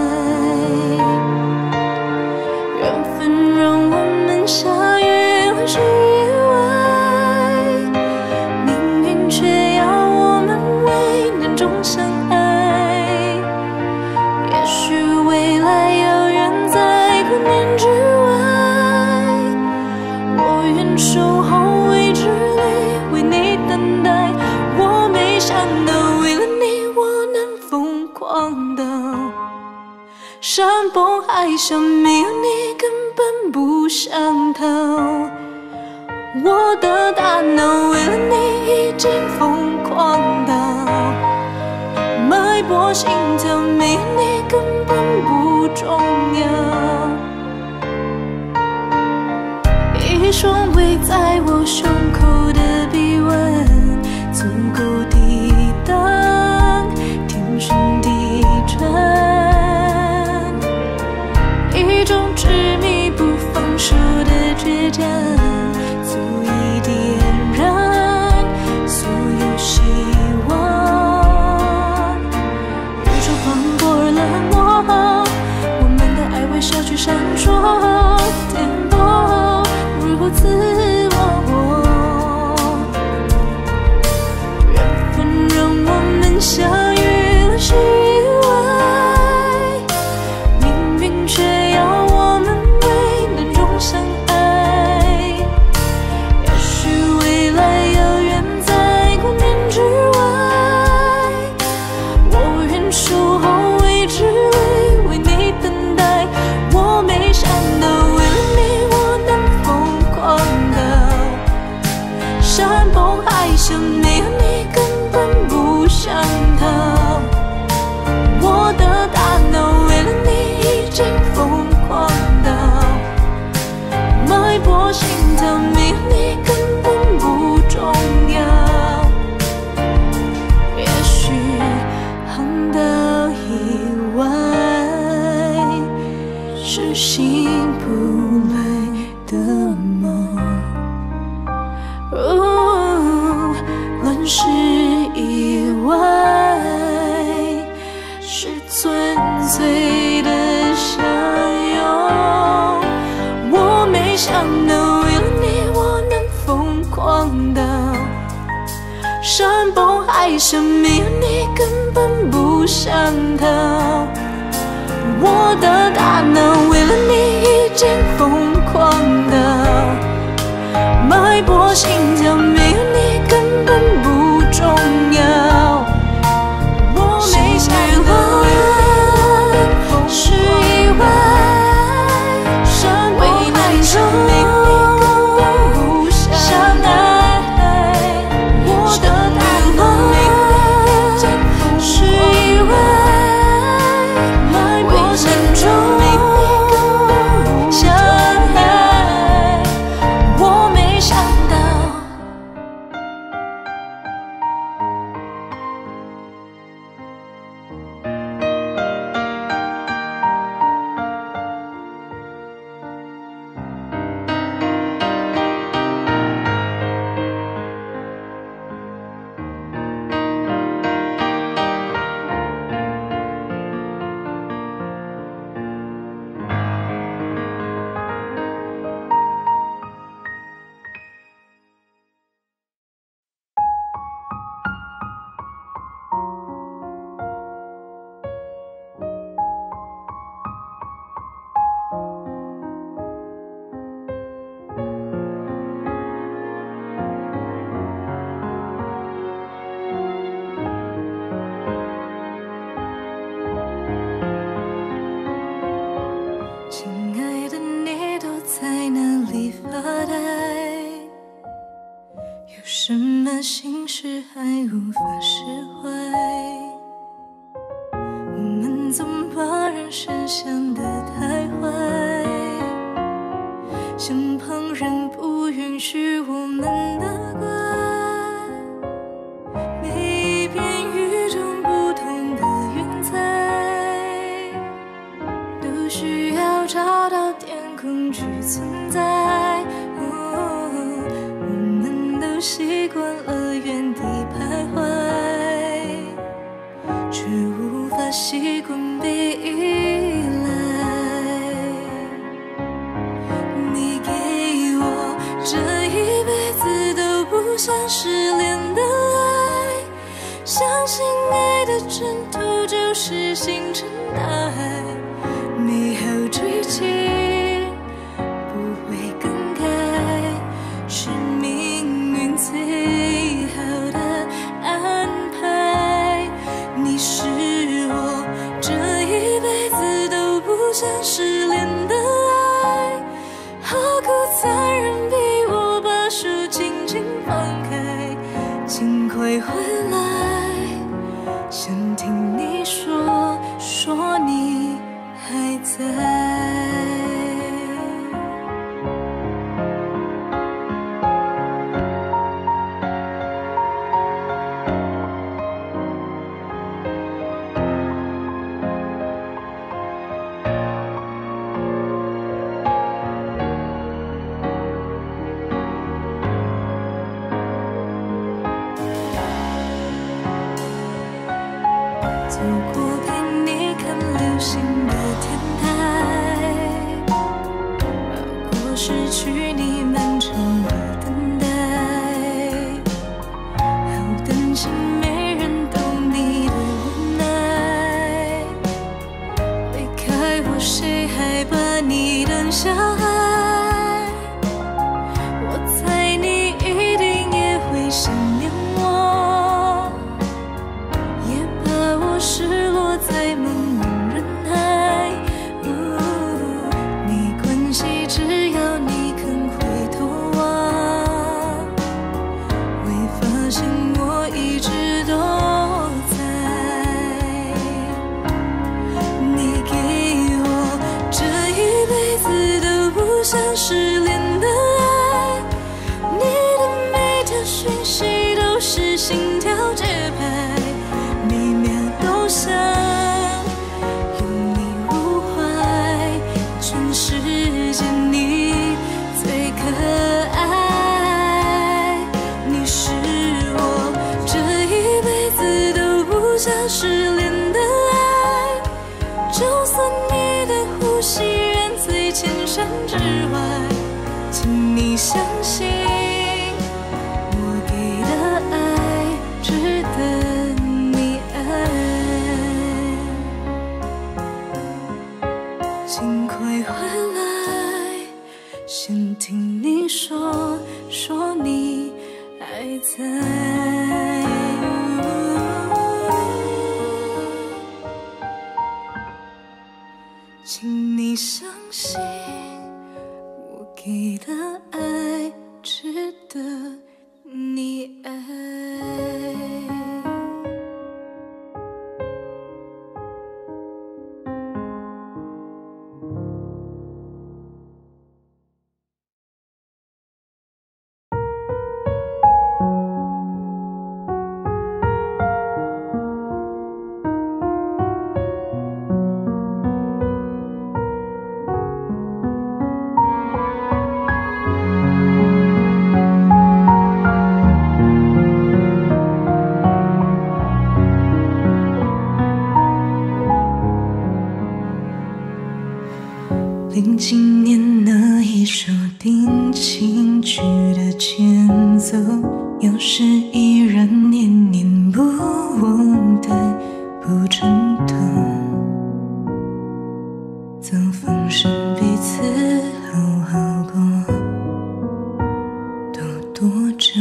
缘分让我们相遇，会是意外，命运却要我们为难中相爱。也许未来遥远在光年之外，我愿守候未知里为你等待。我没想到为了你我能疯狂到山崩海啸，没有你根本不想逃。我的大脑为了你已经疯狂到脉搏心跳，没有你根本不重要。一双围在我胸口的臂弯，足够抵挡天旋地转，一种执迷不放手的倔强，足以点燃所有希望。宇宙磅礴而冷漠，我们的爱微笑去闪烁，颠簸如此我。缘分让山崩海啸，没有你根本不想逃。我的大脑为了你已经疯狂的脉搏心跳，没有你根本不重要。我没想到是意外，山崩海啸，没有你根本不想爱。我的大脑是意外，脉搏心中相爱。我没想到。亲爱的，你都在哪里发呆？有什么心事还无法释怀？我们总把人生想得太坏，像旁人不允许我们的怪。每一片与众不同的云彩，都需要找到点空去存在。哦，我们都习惯了原地徘徊，却无法习惯被依赖。你给我这一辈子都不想失联的爱，相信爱的征途就是星辰大海。美好剧情不会更改，是命运最好的安排。你是我这一辈子都不想失联的爱，好苦残忍，逼我把手轻轻放开。请快回来，想听你说，说你还在。走过陪你看流星的天台，绕过失去你漫长的等待，好担心没人懂你的无奈。离开我，谁还把你当小孩？我猜你一定也会想念我，也怕我失落在茫茫人海。哦，没关系，只要你肯回头望，会发现我一直都在。你给我这一辈子都不想失联的爱，你的每条讯息都是心跳节拍，每秒都想拥你入怀，全世界你最可爱。你是我这一辈子都不想失联的爱，就算你的呼吸远在千山之外，请你相信我给的爱你说，说你还在。请你相信，我给的爱值得你爱。零几年那一首定情曲的前奏，有时依然念念不忘，带不成痛。曾放生彼此好好过，都多久？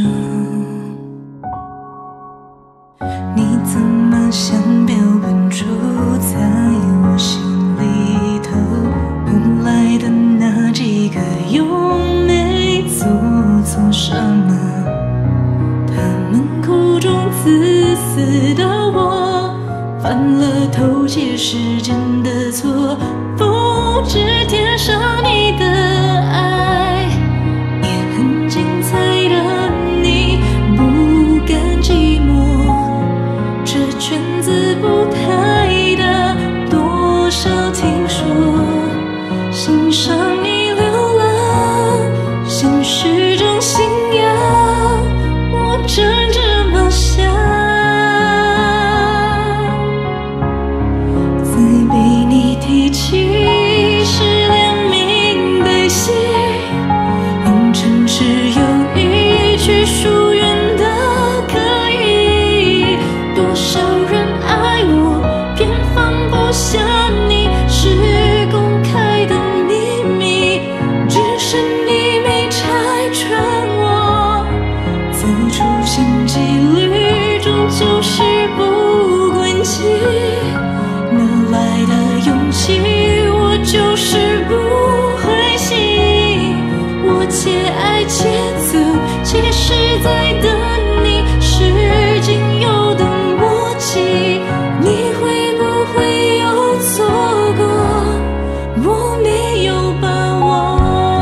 你怎么像标本住在我心里头？后来的那几个又没做错什么？他们口中自私的我，犯了偷窃时间的错，复制贴上你的爱，也很精彩的你不甘寂寞，这圈子不太大，多少听说。欣赏你流浪，现实中信仰，我真这么想。再被你提起是两名悲喜，红尘只有一曲疏远的可以。多少人爱我，偏放不下你，是公开的只是你没拆穿我，再出现几率终究是不关机，哪来的勇气？我就是不灰心，我且爱且走，其实在等你，是仅有的默契。你会不会有错过？我没有把握。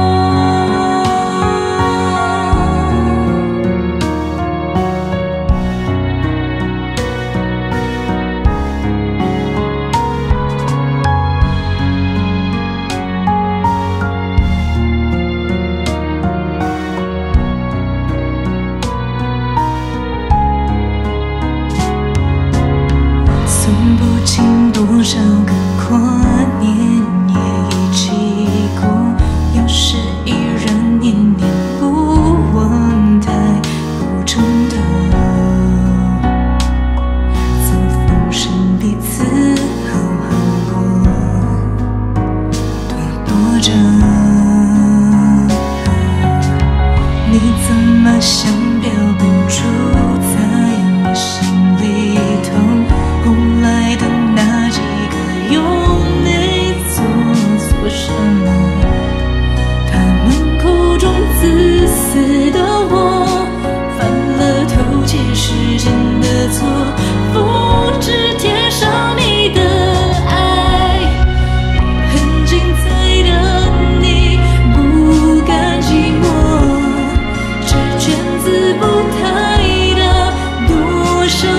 算不清多少个跨年也一起过，有时依然念念不忘，带不成的。曾放生彼此好好过，多多着。你怎么像标本住在我心里头？后来的那几个又没做错什么？他们口中自私的我，犯了偷窃时间的错，复制贴上你的爱，很精彩的你不甘寂寞，这圈子不太大，多少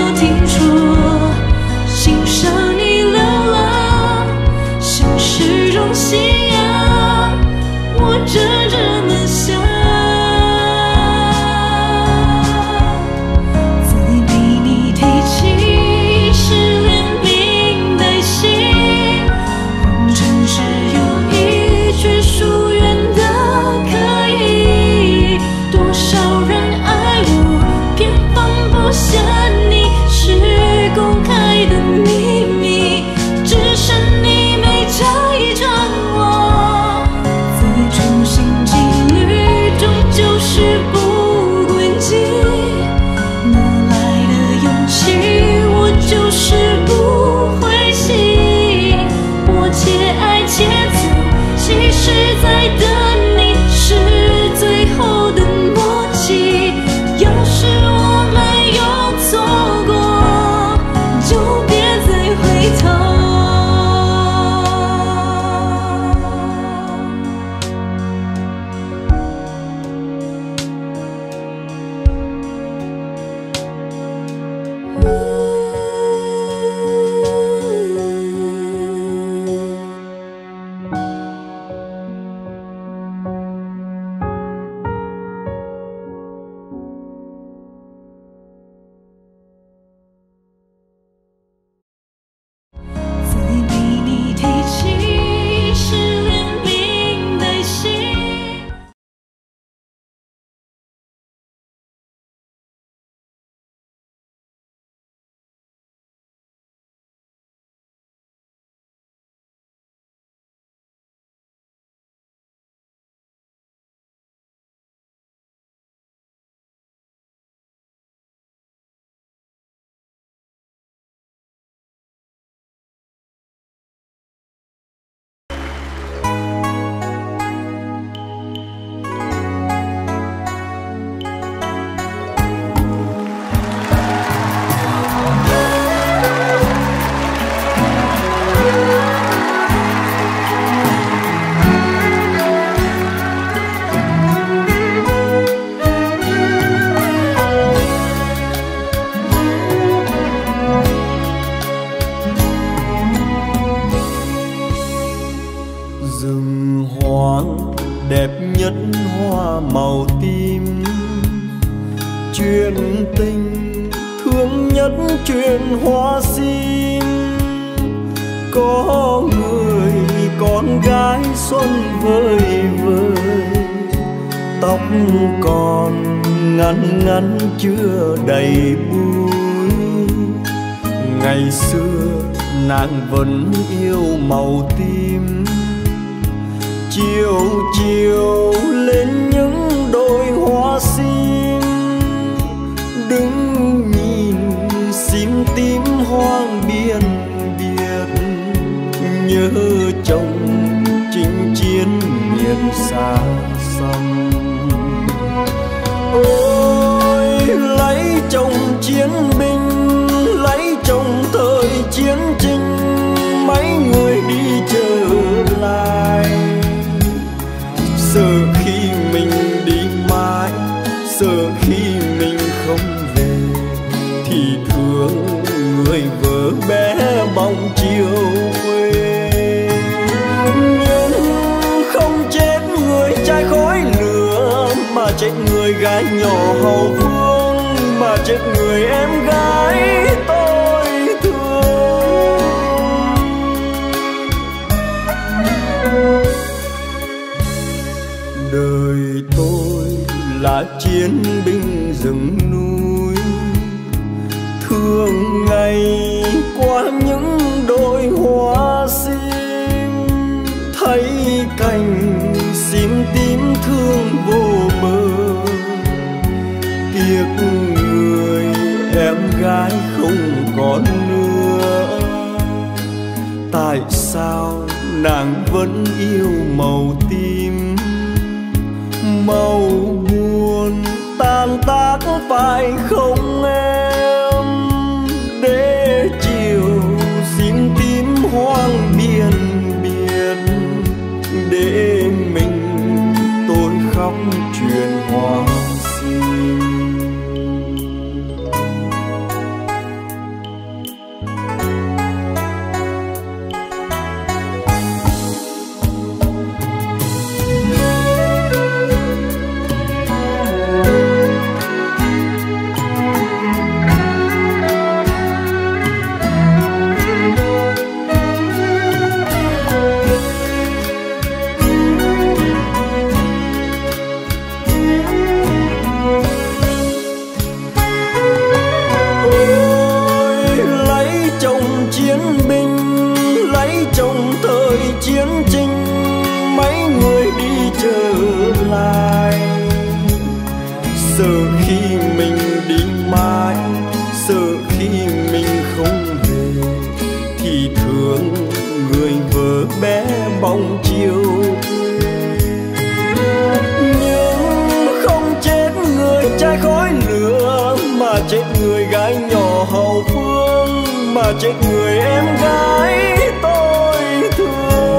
chuyện tình thương nhất chuyện hoa sim. Có người con gái xuân vơi vơi, tóc còn ngắn ngắn chưa đầy búi. Ngày xưa nàng vẫn yêu màu tím, chiều chiều lên những đôi hoa sim. Đứng nhìn sim tím hoang biên biệt, nhớ chồng chinh chiến miền xa xăm. Ôi lấy chồng chiến binh, lấy chồng thời chiến tranh, mấy người đi trở lại. Sợ khi mình đi mãi, sợ khi mình không về, thì thương người vợ bé bóng chiều quê. Nhưng không chết người trai khói lửa, mà chết người gái nhỏ hậu phương, mà chết người em gái tôi thương. Đời tôi là chiến binh rừng núi, thường ngày qua những đôi hoa sim. Thấy cành sim tím thương vô bờ, tiếc người em gái không còn nữa. Tại sao nàng vẫn yêu màu tím, màu buồn tan tác phải không em? Để chiều sim tím hoang biên biệt, để mình tôi khóc chuyện hoa sim. Chiến tranh mấy người đi trở lại. Sợ khi mình đi mãi, sợ khi mình không về, thì thương người vợ bé bóng chiều. Nhưng không chết người trai khói lửa, mà chết người gái nhỏ hậu phương, mà chết người em gái tôi thương.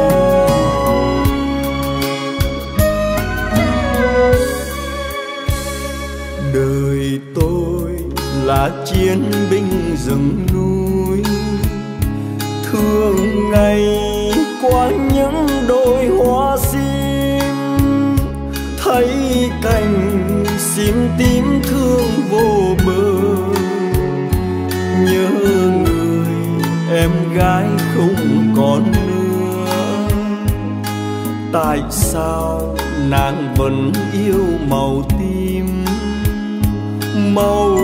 Đời tôi là chiến binh rừng núi, thường ngày qua những đôi hoa sim. Thấy cành sim tím thương vô bờ, nhớ người em gái không còn nữa. Tại sao nàng vẫn yêu màu tím, màu